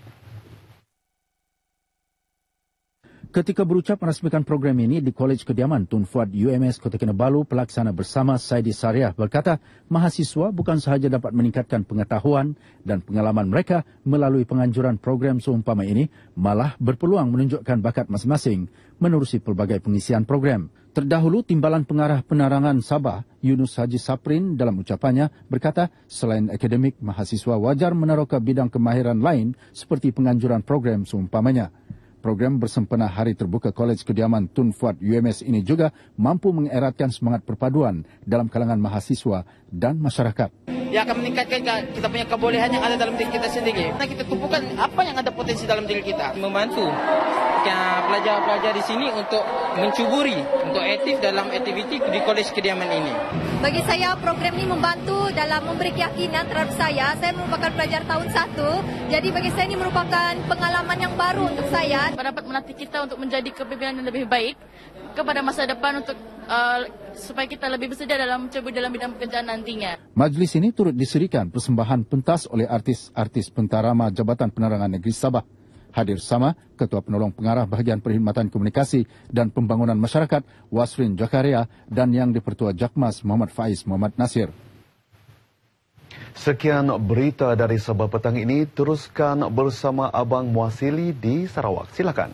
Ketika berucap merasmikan program ini di Kolej Kediaman Tun Fuad U M S Kota Kinabalu, pelaksana bersama Saidi Sariah berkata, mahasiswa bukan sahaja dapat meningkatkan pengetahuan dan pengalaman mereka melalui penganjuran program seumpama ini, malah berpeluang menunjukkan bakat masing-masing menerusi pelbagai pengisian program. Terdahulu, Timbalan Pengarah Penerangan Sabah, Yunus Haji Saprin dalam ucapannya berkata, selain akademik, mahasiswa wajar meneroka bidang kemahiran lain seperti penganjuran program seumpamanya. Program bersempena Hari Terbuka Kolej Kediaman Tun Fuad U M S ini juga mampu mengeratkan semangat perpaduan dalam kalangan mahasiswa dan masyarakat. Ia akan meningkatkan kita punya kebolehan yang ada dalam diri kita sendiri. Kita tumpukan apa yang ada potensi dalam diri kita. Membantu pelajar-pelajar di sini untuk mencuburi, untuk aktif dalam aktiviti di Kolej Kediaman ini. Bagi saya, program ini membantu dalam memberi keyakinan terhadap saya. Saya merupakan pelajar tahun satu, jadi bagi saya ini merupakan pengalaman yang baru untuk saya. Dapat melatih kita untuk menjadi kepimpinan yang lebih baik kepada masa depan untuk uh, supaya kita lebih bersedia dalam mencebur dalam bidang pekerjaan nantinya. Majlis ini turut diserikan persembahan pentas oleh artis-artis pentarama Jabatan Penerangan Negeri Sabah. Hadir sama Ketua Penolong Pengarah Bahagian Perkhidmatan Komunikasi dan Pembangunan Masyarakat Wasrin Jakaria dan Yang di-Pertua JAKMAS Muhammad Faiz Muhammad Nasir. Sekian berita dari Sabah petang ini, teruskan bersama Abang Muasili di Sarawak. Silakan.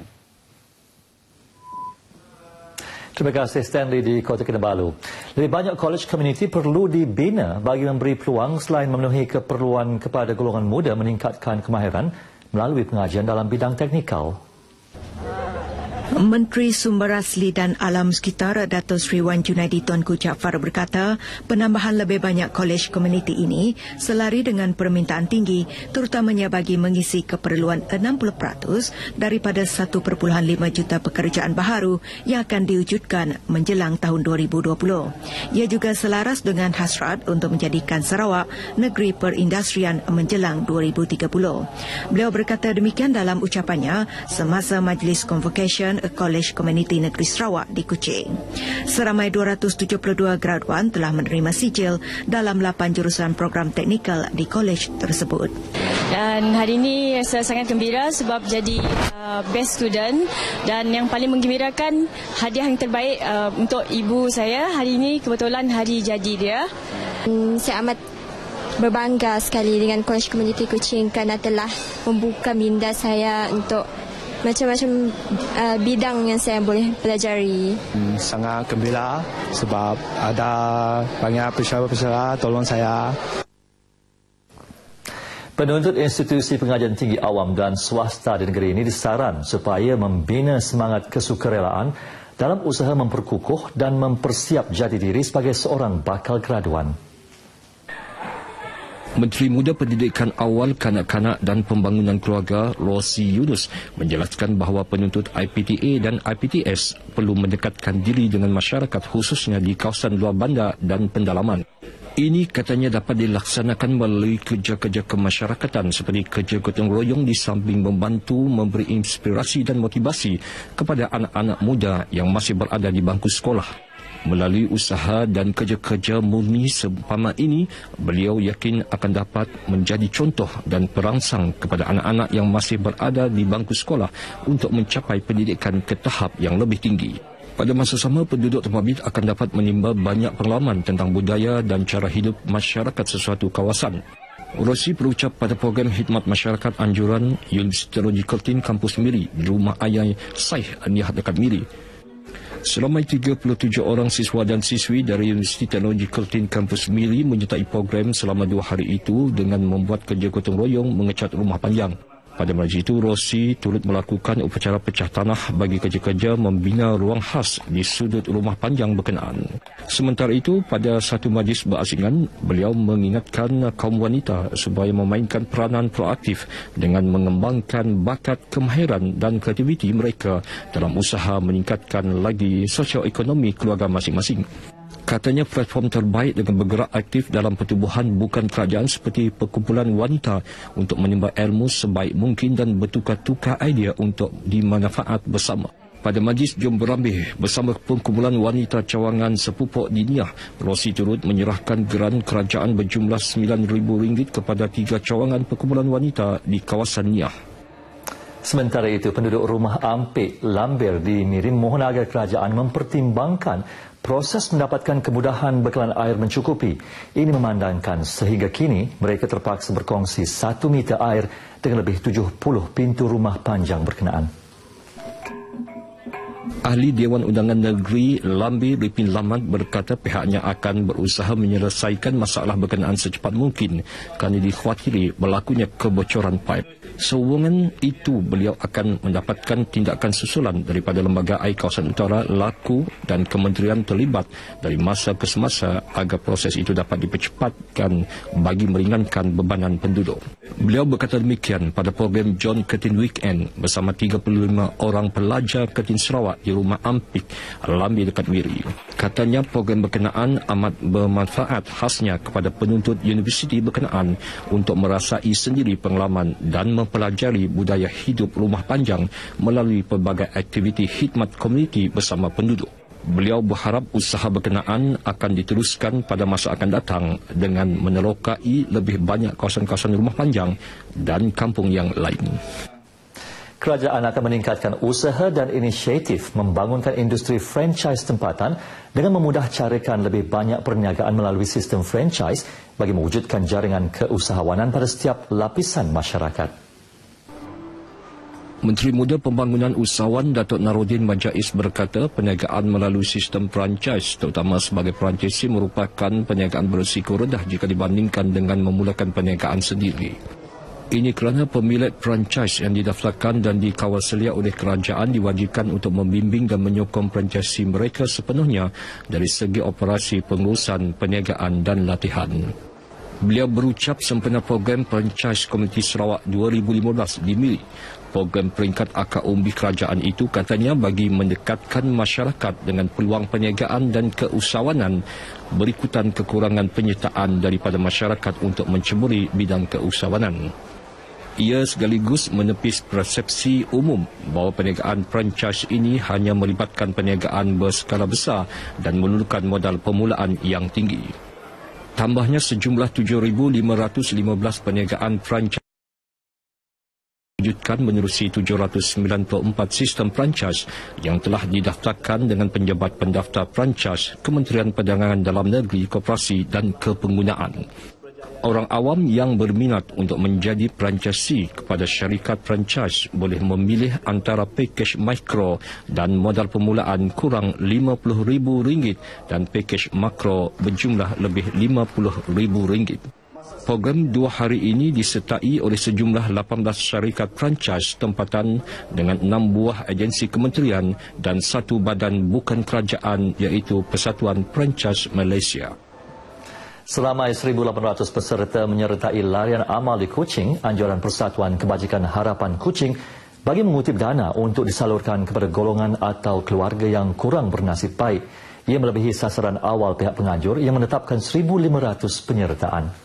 Terima kasih Stanley di Kota Kinabalu. Lebih banyak college community perlu dibina bagi memberi peluang selain memenuhi keperluan kepada golongan muda meningkatkan kemahiran melalui pengajian dalam bidang teknikal. Menteri Sumber Asli dan Alam Sekitar Dato' Sri Wan Junaidi Tuanku Jaafar berkata, penambahan lebih banyak kolej komuniti ini selari dengan permintaan tinggi, terutamanya bagi mengisi keperluan enam puluh peratus daripada satu perpuluhan lima juta pekerjaan baharu yang akan diwujudkan menjelang tahun dua ribu dua puluh. Ia juga selaras dengan hasrat untuk menjadikan Sarawak negeri perindustrian menjelang dua ribu tiga puluh. Beliau berkata demikian dalam ucapannya semasa Majlis Convocation Kolej Komuniti Negeri Sarawak di Kuching. Seramai dua ratus tujuh puluh dua graduan telah menerima sijil dalam lapan jurusan program teknikal di kolej tersebut. Dan hari ini saya sangat gembira sebab jadi uh, best student, dan yang paling menggembirakan hadiah yang terbaik uh, untuk ibu saya hari ini kebetulan hari jadi dia. Hmm, saya amat berbangga sekali dengan Kolej Komuniti Kuching kerana telah membuka minda saya untuk macam-macam uh, bidang yang saya boleh pelajari. Hmm, sangat gembira sebab ada banyak peserta-peserta tolong saya. Penuntut institusi pengajian tinggi awam dan swasta di negeri ini disaran supaya membina semangat kesukarelaan dalam usaha memperkukuh dan mempersiap jati diri sebagai seorang bakal graduan. Menteri Muda Pendidikan Awal, Kanak-Kanak dan Pembangunan Keluarga Rosi Yunus menjelaskan bahawa penuntut I P T A dan I P T S perlu mendekatkan diri dengan masyarakat khususnya di kawasan luar bandar dan pendalaman. Ini katanya dapat dilaksanakan melalui kerja-kerja kemasyarakatan seperti kerja gotong royong di samping membantu memberi inspirasi dan motivasi kepada anak-anak muda yang masih berada di bangku sekolah. Melalui usaha dan kerja-kerja murni seumpama ini, beliau yakin akan dapat menjadi contoh dan perangsang kepada anak-anak yang masih berada di bangku sekolah untuk mencapai pendidikan ke tahap yang lebih tinggi. Pada masa sama, penduduk terbabit akan dapat menimba banyak pengalaman tentang budaya dan cara hidup masyarakat sesuatu kawasan. Rosi berucap pada program khidmat masyarakat anjuran Universiti Teknologi Keltin Kampus Miri di Rumah Ayai Saih Nihat dekat Miri. Selama tiga puluh tujuh orang siswa dan siswi dari Universiti Teknologi Keltin Kampus Miri menyertai program selama dua hari itu dengan membuat kerja gotong royong mengecat rumah panjang. Pada majlis itu, Rosi turut melakukan upacara pecah tanah bagi kerja-kerja membina ruang khas di sudut rumah panjang berkenaan. Sementara itu, pada satu majlis berasingan, beliau mengingatkan kaum wanita supaya memainkan peranan proaktif dengan mengembangkan bakat, kemahiran dan kreativiti mereka dalam usaha meningkatkan lagi sosioekonomi keluarga masing-masing. Katanya platform terbaik dengan bergerak aktif dalam pertubuhan bukan kerajaan seperti perkumpulan wanita untuk menimba ilmu sebaik mungkin dan bertukar-tukar idea untuk dimanfaat bersama. Pada majlis Jom Berambih bersama perkumpulan wanita cawangan Sepupuk Diniah, Rosi turut menyerahkan geran kerajaan berjumlah sembilan ribu ringgit kepada tiga cawangan perkumpulan wanita di kawasan Niah. Sementara itu, penduduk rumah Ampik, Lambir di Mirin mohon agar kerajaan mempertimbangkan proses mendapatkan kemudahan bekalan air mencukupi. Ini memandangkan sehingga kini mereka terpaksa berkongsi satu meter air dengan lebih tujuh puluh pintu rumah panjang berkenaan. Ahli Dewan Undangan Negeri Lambir Ripin Lamat berkata pihaknya akan berusaha menyelesaikan masalah berkenaan secepat mungkin kerana dikhawatiri berlakunya kebocoran paip. Sehubungan itu, beliau akan mendapatkan tindakan susulan daripada Lembaga Air Kawasan Utara, LAKU dan kementerian terlibat dari masa ke semasa agar proses itu dapat dipercepatkan bagi meringankan bebanan penduduk. Beliau berkata demikian pada program John Ketin Weekend bersama tiga puluh lima orang pelajar Ketin Sarawak di rumah Ampik, Lambir dekat Wiri. Katanya program berkenaan amat bermanfaat khasnya kepada penuntut universiti berkenaan untuk merasai sendiri pengalaman dan mempelajari budaya hidup rumah panjang melalui pelbagai aktiviti khidmat komuniti bersama penduduk. Beliau berharap usaha berkenaan akan diteruskan pada masa akan datang dengan menerokai lebih banyak kawasan-kawasan rumah panjang dan kampung yang lain. Kerajaan akan meningkatkan usaha dan inisiatif membangunkan industri franchise tempatan dengan memudah carakan lebih banyak perniagaan melalui sistem franchise bagi mewujudkan jaringan keusahawanan pada setiap lapisan masyarakat. Menteri Muda Pembangunan Usahawan Datuk Narudin Majais berkata perniagaan melalui sistem franchise terutama sebagai franchisee merupakan perniagaan berisiko rendah jika dibandingkan dengan memulakan perniagaan sendiri. Ini kerana pemilik franchise yang didaftarkan dan dikawal selia oleh kerajaan diwajibkan untuk membimbing dan menyokong franchisee mereka sepenuhnya dari segi operasi pengurusan, perniagaan dan latihan. Beliau berucap sempena program franchise Komuniti Sarawak dua ribu lima belas di Miri. Program peringkat akar umbi kerajaan itu katanya bagi mendekatkan masyarakat dengan peluang perniagaan dan keusahawanan berikutan kekurangan penyertaan daripada masyarakat untuk menceburi bidang keusahawanan. Ia sekaligus menepis persepsi umum bahawa perniagaan franchise ini hanya melibatkan perniagaan berskala besar dan memerlukan modal permulaan yang tinggi. Tambahnya sejumlah tujuh ribu lima ratus lima belas perniagaan franchise diwujudkan menerusi tujuh ratus sembilan puluh empat sistem franchise yang telah didaftarkan dengan penjabat pendaftar franchise Kementerian Perdagangan Dalam Negeri, Koperasi dan Kepenggunaan. Orang awam yang berminat untuk menjadi franchisee kepada syarikat franchise boleh memilih antara pakej mikro dan modal permulaan kurang lima puluh ribu ringgit dan pakej makro berjumlah lebih lima puluh ribu ringgit. Program dua hari ini disertai oleh sejumlah lapan belas syarikat franchise tempatan dengan enam buah agensi kementerian dan satu badan bukan kerajaan iaitu Persatuan Franchise Malaysia. Selama seribu lapan ratus peserta menyertai larian amal di Kuching, anjuran Persatuan Kebajikan Harapan Kuching bagi mengutip dana untuk disalurkan kepada golongan atau keluarga yang kurang bernasib baik. Ia melebihi sasaran awal pihak penganjur yang menetapkan seribu lima ratus penyertaan.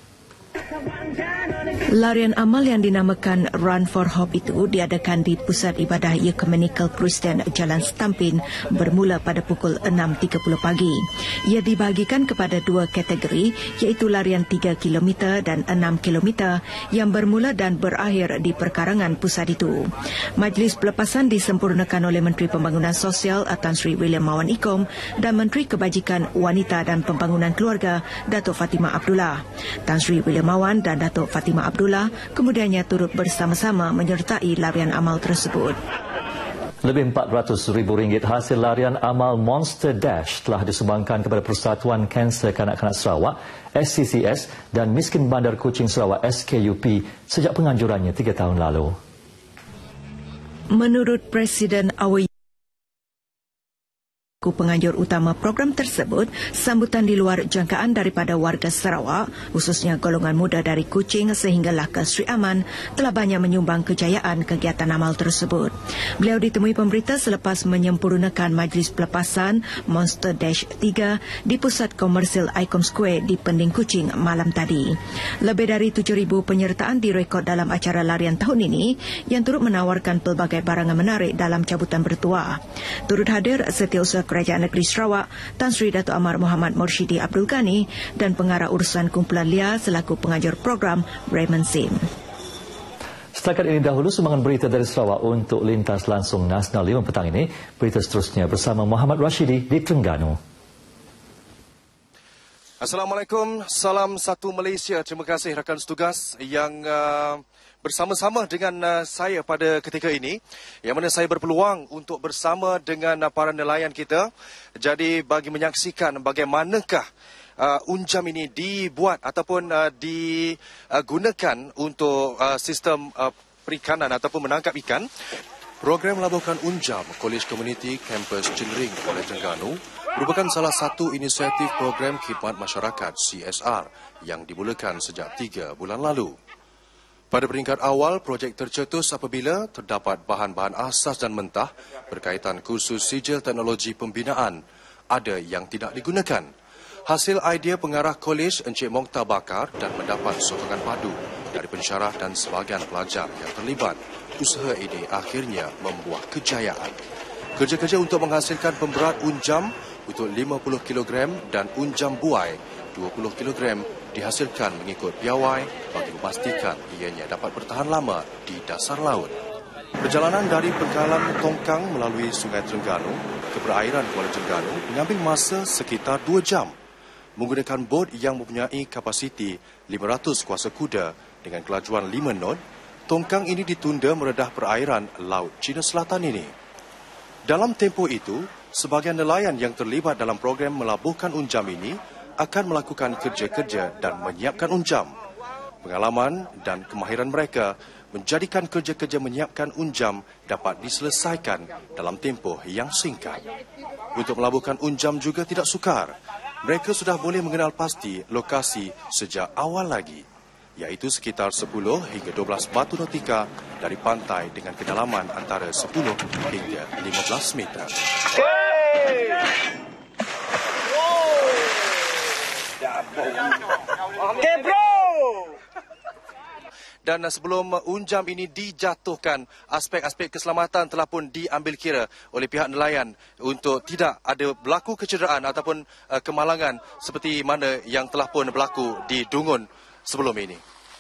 Larian amal yang dinamakan Run for Hope itu diadakan di Pusat Ibadah Ekumenikal Kristen Jalan Setampin bermula pada pukul enam tiga puluh pagi. Ia dibahagikan kepada dua kategori iaitu larian tiga kilometer dan enam kilometer yang bermula dan berakhir di perkarangan pusat itu. Majlis pelepasan disempurnakan oleh Menteri Pembangunan Sosial Tan Sri William Mawan Ikom dan Menteri Kebajikan Wanita dan Pembangunan Keluarga Datuk Fatimah Abdullah. Tan Sri William Mawan dan Datuk Fatimah Abdullah kemudiannya turut bersama-sama menyertai larian amal tersebut. Lebih empat ratus ribu ringgit hasil larian amal Monster Dash telah disumbangkan kepada Persatuan Kanser Kanak-Kanak Sarawak S C C S dan Miskin Bandar Kuching Sarawak S K U P sejak penganjurannya tiga tahun lalu. Menurut Presiden Awai penganjur utama program tersebut, sambutan di luar jangkaan daripada warga Sarawak, khususnya golongan muda dari Kuching sehinggalah ke Sri Aman, telah banyak menyumbang kejayaan kegiatan amal tersebut. Beliau ditemui pemberita selepas menyempurnakan majlis pelepasan Monster Dash tiga di pusat komersil Icom Square di Pending Kuching malam tadi. Lebih dari tujuh ribu penyertaan direkod dalam acara larian tahun ini yang turut menawarkan pelbagai barangan menarik dalam cabutan bertuah. Turut hadir Setiausaha Kerajaan Negeri Sarawak, Tan Sri Dato' Amar Muhammad Morshidi Abdul Ghani dan Pengarah Urusan Kumpulan L I A selaku pengajar program Raymond Sim. Setakat ini dahulu sumbangan berita dari Sarawak untuk lintas langsung Nasional lima petang ini. Berita seterusnya bersama Muhammad Rashidi di Terengganu. Assalamualaikum, salam satu Malaysia. Terima kasih rakan setugas yang uh, bersama-sama dengan uh, saya pada ketika ini, yang mana saya berpeluang untuk bersama dengan uh, para nelayan kita. Jadi bagi menyaksikan bagaimanakah uh, unjam ini dibuat ataupun uh, digunakan untuk uh, sistem uh, perikanan ataupun menangkap ikan. Program melabuhkan unjam College Community Campus Chenring Kuala Terengganu merupakan salah satu inisiatif program khidmat masyarakat C S R yang dimulakan sejak tiga bulan lalu. Pada peringkat awal, projek tercetus apabila terdapat bahan-bahan asas dan mentah berkaitan kursus sijil teknologi pembinaan ada yang tidak digunakan. Hasil idea pengarah kolej Encik Mokhtar Bakar dan mendapat sokongan padu dari pensyarah dan sebahagian pelajar yang terlibat, usaha ini akhirnya membuah kejayaan. Kerja-kerja untuk menghasilkan pemberat unjam untuk lima puluh kilogram dan unjam buai dua puluh kilogram dihasilkan mengikut piawai bagi memastikan ianya dapat bertahan lama di dasar laut. Perjalanan dari Pengkalan Tongkang melalui Sungai Terengganu ke perairan Kuala Terengganu mengambil masa sekitar dua jam. Menggunakan bot yang mempunyai kapasiti lima ratus kuasa kuda dengan kelajuan lima knot, tongkang ini ditunda meredah perairan Laut Cina Selatan ini. Dalam tempoh itu, sebahagian nelayan yang terlibat dalam program melabuhkan unjam ini akan melakukan kerja-kerja dan menyiapkan unjam. Pengalaman dan kemahiran mereka menjadikan kerja-kerja menyiapkan unjam dapat diselesaikan dalam tempoh yang singkat. Untuk melabuhkan unjam juga tidak sukar. Mereka sudah boleh mengenal pasti lokasi sejak awal lagi, iaitu sekitar sepuluh hingga dua belas batu nautika dari pantai dengan kedalaman antara sepuluh hingga lima belas meter. Okay, bro! Dan sebelum unjam ini dijatuhkan, aspek-aspek keselamatan telah pun diambil kira oleh pihak nelayan untuk tidak ada berlaku kecederaan ataupun uh, kemalangan seperti mana yang telah pun berlaku di Dungun sebelum ini.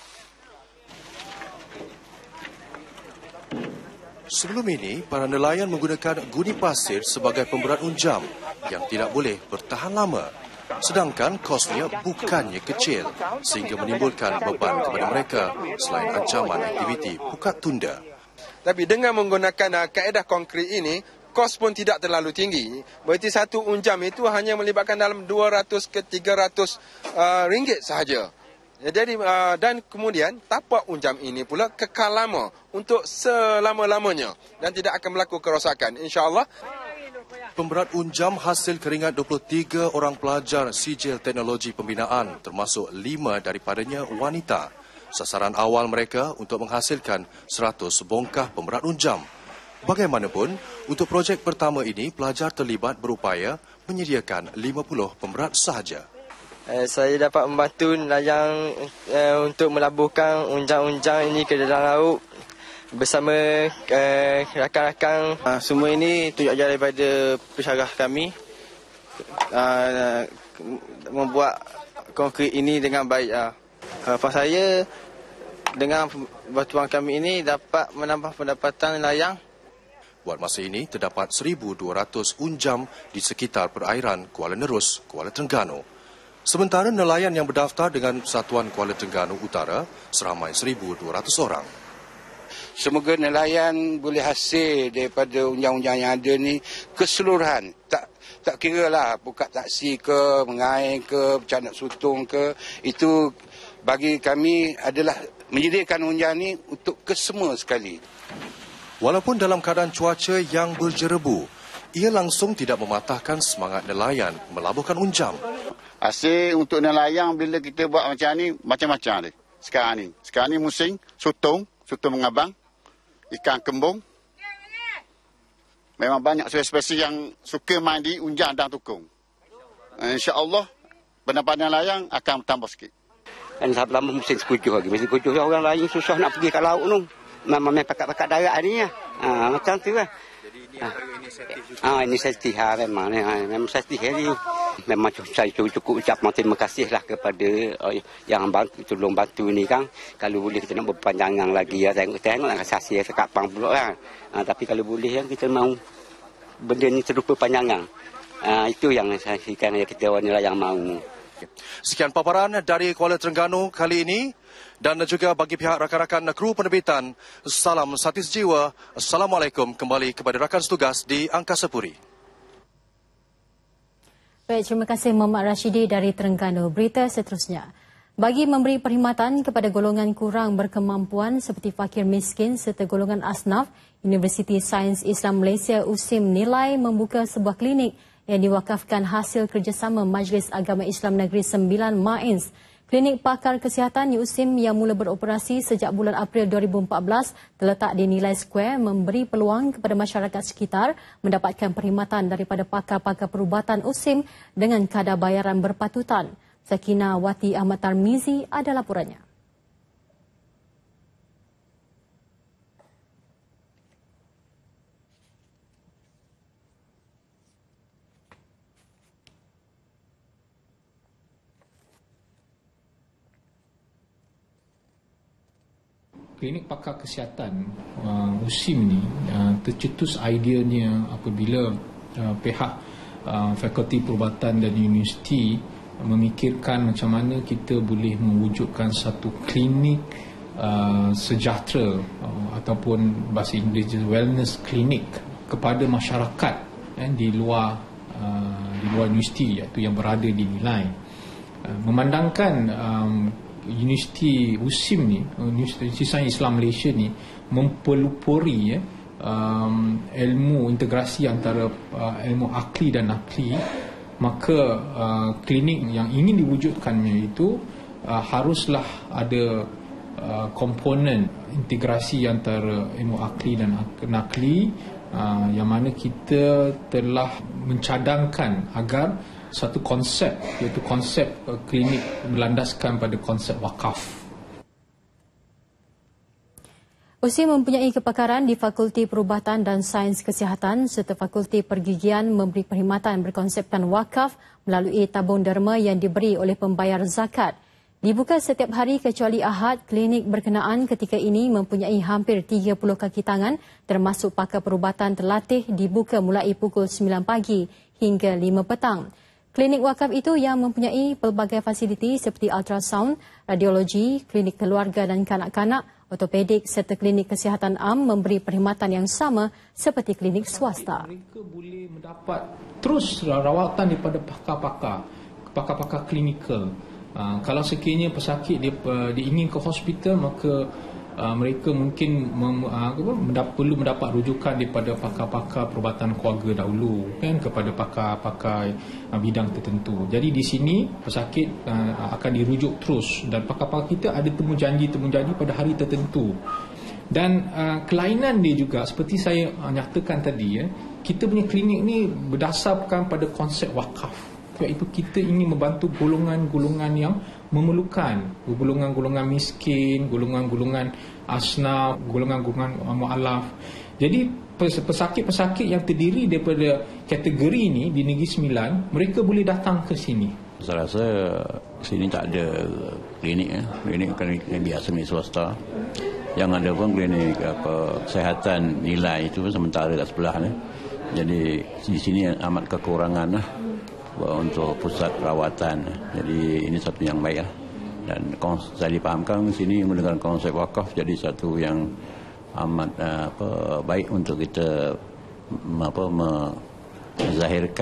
Sebelum ini, para nelayan menggunakan guni pasir sebagai pemberat unjam yang tidak boleh bertahan lama. Sedangkan kosnya bukannya kecil sehingga menimbulkan beban kepada mereka selain ancaman aktiviti pukat tunda. Tapi dengan menggunakan uh, kaedah konkrit ini, kos pun tidak terlalu tinggi. Berarti satu unjam itu hanya melibatkan dalam dua ratus ke tiga ratus uh, ringgit sahaja. Jadi uh, dan kemudian tapak unjam ini pula kekal lama untuk selama-lamanya dan tidak akan berlaku kerosakan, insya-Allah. Pemberat unjam hasil keringat dua puluh tiga orang pelajar sijil teknologi pembinaan termasuk lima daripadanya wanita. Sasaran awal mereka untuk menghasilkan seratus bongkah pemberat unjam. Bagaimanapun, untuk projek pertama ini pelajar terlibat berupaya menyediakan lima puluh pemberat sahaja. Uh, saya dapat membantu nelayan uh, untuk melabuhkan unjam-unjam ini ke dalam laut bersama uh, rakan-rakan. Uh, semua ini tunjuk ajar daripada pensyarah kami uh, membuat konkrit ini dengan baik. Uh. Harapan saya dengan bantuan kami ini dapat menambah pendapatan nelayan. Buat masa ini terdapat seribu dua ratus unjam di sekitar perairan Kuala Nerus, Kuala Terengganu. Sementara nelayan yang berdaftar dengan Persatuan Kuala Terengganu Utara seramai seribu dua ratus orang. Semoga nelayan boleh hasil daripada unjam-unjam yang ada ni keseluruhan. Tak tak kira lah buka taksi ke, mengair ke, bercanak sutung ke. Itu bagi kami adalah menyediakan unjam ni untuk kesemua sekali. Walaupun dalam keadaan cuaca yang berjerebu, ia langsung tidak mematahkan semangat nelayan melabuhkan unjam. Asyik untuk nelayan bila kita buat macam ni, macam-macam dia. Sekarang ni. Sekarang ni musim sotong, sotong mengabang, ikan kembung. Memang banyak spesies yang suka main di unjam dan tukung. InsyaAllah, pendapatan nelayan akan bertambah sikit. Dan lama musim sekujuh lagi. Musim sekujuh orang lain susah nak pergi ke laut tu. Memang pakat-pakat darat ni ya. Ha, macam tu lah. Jadi ini ha. inisiatif juga. Ah, inisiatif ha, memang ni. Ha, memang inisiatif ni. Memang saya cukup ucap terima kasihlah kepada uh, yang bantu, tolong bantu ni kan. Kalau boleh kita nak berpanjangan lagi ya. Tengok-tengok nak kasih hasil sekapang pula kan. Ha, tapi kalau boleh kan kita mau benda ni serupa panjangan. Ha, itu yang saya fikirkan kita wanita yang mahu. Sekian paparan dari Kuala Terengganu kali ini dan juga bagi pihak rakan-rakan kru penerbitan, salam sati sejiwa. Assalamualaikum, kembali kepada rakan setugas di Angkasa Puri. Baik, terima kasih Muhammad Rashidi dari Terengganu. Berita seterusnya. Bagi memberi perkhidmatan kepada golongan kurang berkemampuan seperti fakir miskin serta golongan asnaf, Universiti Sains Islam Malaysia U S I M nilai membuka sebuah klinik yang diwakafkan hasil kerjasama Majlis Agama Islam Negeri Sembilan Mains. Klinik pakar kesihatan U S I M yang mula beroperasi sejak bulan April dua ribu empat belas terletak di Nilai Square memberi peluang kepada masyarakat sekitar mendapatkan perkhidmatan daripada pakar-pakar perubatan U S I M dengan kadar bayaran berpatutan. Sakina Wati Ahmad Tarmizi ada laporannya. Klinik pakar kesihatan uh, U S I M ni uh, tercetus ideanya apabila uh, pihak uh, Fakulti Perubatan dan Universiti memikirkan macam mana kita boleh mewujudkan satu klinik uh, sejahtera uh, ataupun bahasa Inggeris wellness clinic kepada masyarakat eh, di luar uh, di luar universiti iaitu yang berada di Nilai. Uh, memandangkan um, Universiti U S I M ni, Universiti Sains Islam Malaysia ni mempelopori ya, um, ilmu integrasi antara uh, ilmu akli dan nakli, maka uh, klinik yang ingin diwujudkannya itu uh, haruslah ada uh, komponen integrasi antara ilmu akli dan nakli uh, yang mana kita telah mencadangkan agar satu konsep, iaitu konsep uh, klinik berlandaskan pada konsep wakaf. U S I M mempunyai kepakaran di Fakulti Perubatan dan Sains Kesihatan serta Fakulti Pergigian memberi perkhidmatan berkonsepkan wakaf melalui tabung derma yang diberi oleh pembayar zakat. Dibuka setiap hari kecuali Ahad, klinik berkenaan ketika ini mempunyai hampir tiga puluh kaki tangan termasuk pakar perubatan terlatih dibuka mulai pukul sembilan pagi hingga lima petang. Klinik wakaf itu yang mempunyai pelbagai fasiliti seperti ultrasound, radiologi, klinik keluarga dan kanak-kanak, ortopedik serta klinik kesihatan am memberi perkhidmatan yang sama seperti klinik swasta. Mereka boleh mendapat terus rawatan daripada pakar-pakar, pakar-pakar klinikal. Uh, kalau sekiranya pesakit dia, uh, dia ingin ke hospital, maka uh, mereka mungkin mem, uh, mendap, perlu mendapat rujukan daripada pakar-pakar perubatan keluarga dahulu, kan, kepada pakar-pakar uh, bidang tertentu. Jadi di sini pesakit uh, akan dirujuk terus dan pakar-pakar kita ada temujanji-temujanji pada hari tertentu. Dan uh, kelainan dia juga seperti saya uh, nyatakan tadi, ya, kita punya klinik ni berdasarkan pada konsep wakaf. Iaitu kita ingin membantu golongan-golongan yang memerlukan, golongan-golongan miskin, golongan-golongan asnaf, golongan-golongan mu'alaf. Jadi pesakit-pesakit yang terdiri daripada kategori ini di Negeri Sembilan, mereka boleh datang ke sini. Saya rasa sini tak ada klinik, eh. klinik klinik biasa milik swasta. Yang ada pun klinik apa kesihatan Nilai itu sementara kat sebelah ni. Jadi di sini amat kekurangan lah untuk pusat rawatan. Jadi ini satu yang baik lah. Dan saya dipahamkan sini menggunakan konsep wakaf jadi satu yang amat apa baik untuk kita apa menzahirkan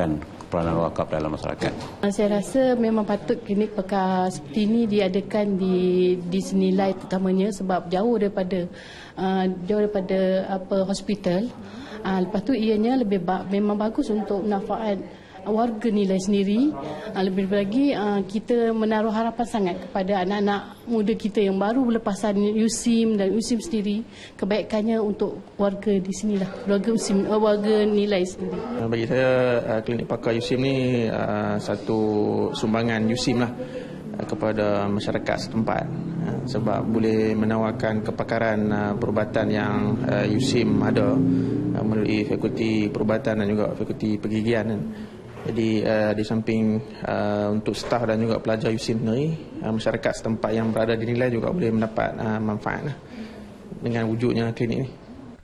peranan wakaf dalam masyarakat. Saya rasa memang patut klinik pakar seperti ini diadakan di di Senilai terutamanya sebab jauh daripada uh, jauh daripada apa hospital. Uh, lepas tu ianya lebih ba- memang bagus untuk manfaat warga Nilai sendiri. Uh, lebih lagi uh, kita menaruh harapan sangat kepada anak-anak muda kita yang baru berlepasan U S I M dan U S I M sendiri, kebaikannya untuk warga di sinilah, warga U S I M, uh, warga Nilai sendiri. Bagi saya uh, klinik pakar U S I M ni uh, satu sumbangan U S I M lah uh, kepada masyarakat setempat, uh, sebab boleh menawarkan kepakaran uh, perubatan yang uh, U S I M ada uh, melalui fakulti perubatan dan juga fakulti pergigian kan. Jadi uh, di samping uh, untuk staf dan juga pelajar U S I M sendiri, uh, masyarakat setempat yang berada di Nilai juga boleh mendapat uh, manfaat lah, dengan wujudnya klinik ini.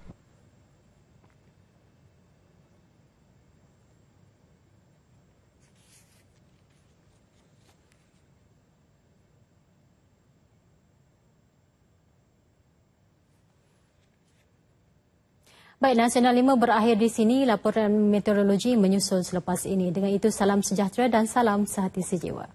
Baik, Nasional lima berakhir di sini. Laporan meteorologi menyusul selepas ini. Dengan itu, salam sejahtera dan salam sehati sejiwa.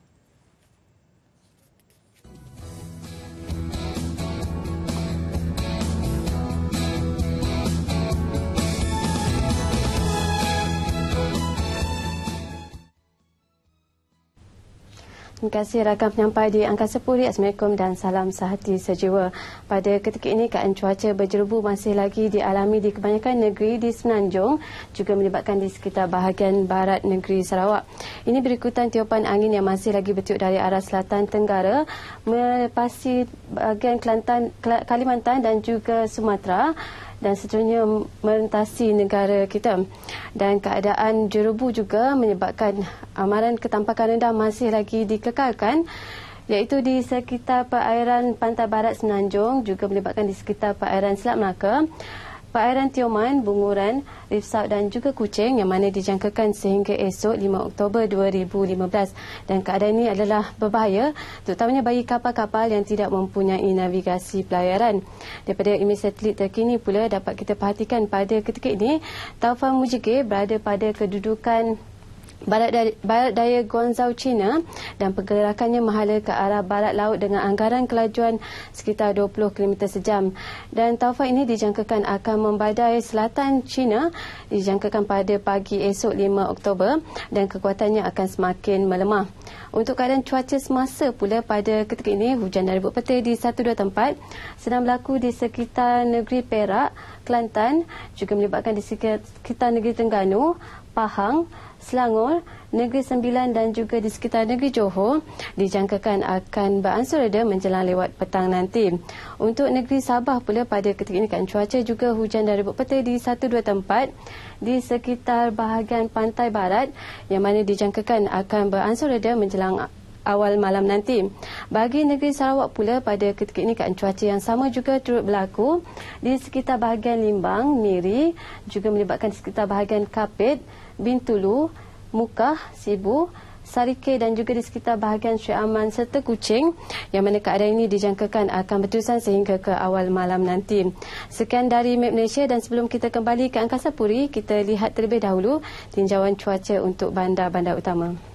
Terima kasih rakan penyampai di Angkasa Puri. Assalamualaikum dan salam sehati sejiwa. Pada ketika ini, keadaan cuaca berjerubu masih lagi dialami di kebanyakan negeri di Semenanjung, juga melibatkan di sekitar bahagian barat negeri Sarawak. Ini berikutan tiupan angin yang masih lagi bertiup dari arah selatan tenggara, melepasi bahagian Kelantan, Kalimantan dan juga Sumatera, dan seterusnya melintasi negara kita. Dan keadaan jerubu juga menyebabkan amaran ketampakan rendah masih lagi dikekalkan, iaitu di sekitar perairan pantai barat Semenanjung, juga melibatkan di sekitar perairan Selat Melaka, perairan Tioman, Bunguran, Reef South dan juga Kuching, yang mana dijangkakan sehingga esok lima Oktober dua ribu lima belas. Dan keadaan ini adalah berbahaya, terutamanya bagi kapal-kapal yang tidak mempunyai navigasi pelayaran. Daripada imej satelit terkini pula dapat kita perhatikan pada ketika ini, taufan Mujige berada pada kedudukan barat daya, barat daya Guangzhou, China, dan pergerakannya menghala ke arah barat laut dengan anggaran kelajuan sekitar dua puluh kilometer sejam. Dan taufan ini dijangkakan akan membadai selatan China, dijangkakan pada pagi esok lima Oktober, dan kekuatannya akan semakin melemah. Untuk keadaan cuaca semasa pula pada ketika ini, hujan dan ribut petir di satu dua tempat sedang berlaku di sekitar negeri Perak, Kelantan, juga melibatkan di sekitar negeri Terengganu, Pahang, Selangor, Negeri Sembilan dan juga di sekitar negeri Johor, dijangkakan akan beransur reda menjelang lewat petang nanti. Untuk negeri Sabah pula pada ketika ini keadaan cuaca juga hujan dan ribut petir di satu dua tempat di sekitar bahagian pantai barat, yang mana dijangkakan akan beransur reda menjelang awal malam nanti. Bagi negeri Sarawak pula pada ketika ini keadaan cuaca yang sama juga turut berlaku di sekitar bahagian Limbang, Miri, juga melibatkan di sekitar bahagian Kapit, Bintulu, Mukah, Sibu, Sarike dan juga di sekitar bahagian Syed Aman serta Kuching, yang mana keadaan ini dijangkakan akan berterusan sehingga ke awal malam nanti. Sekian dari Map Malaysia, dan sebelum kita kembali ke Angkasa Puri, kita lihat terlebih dahulu tinjauan cuaca untuk bandar-bandar utama.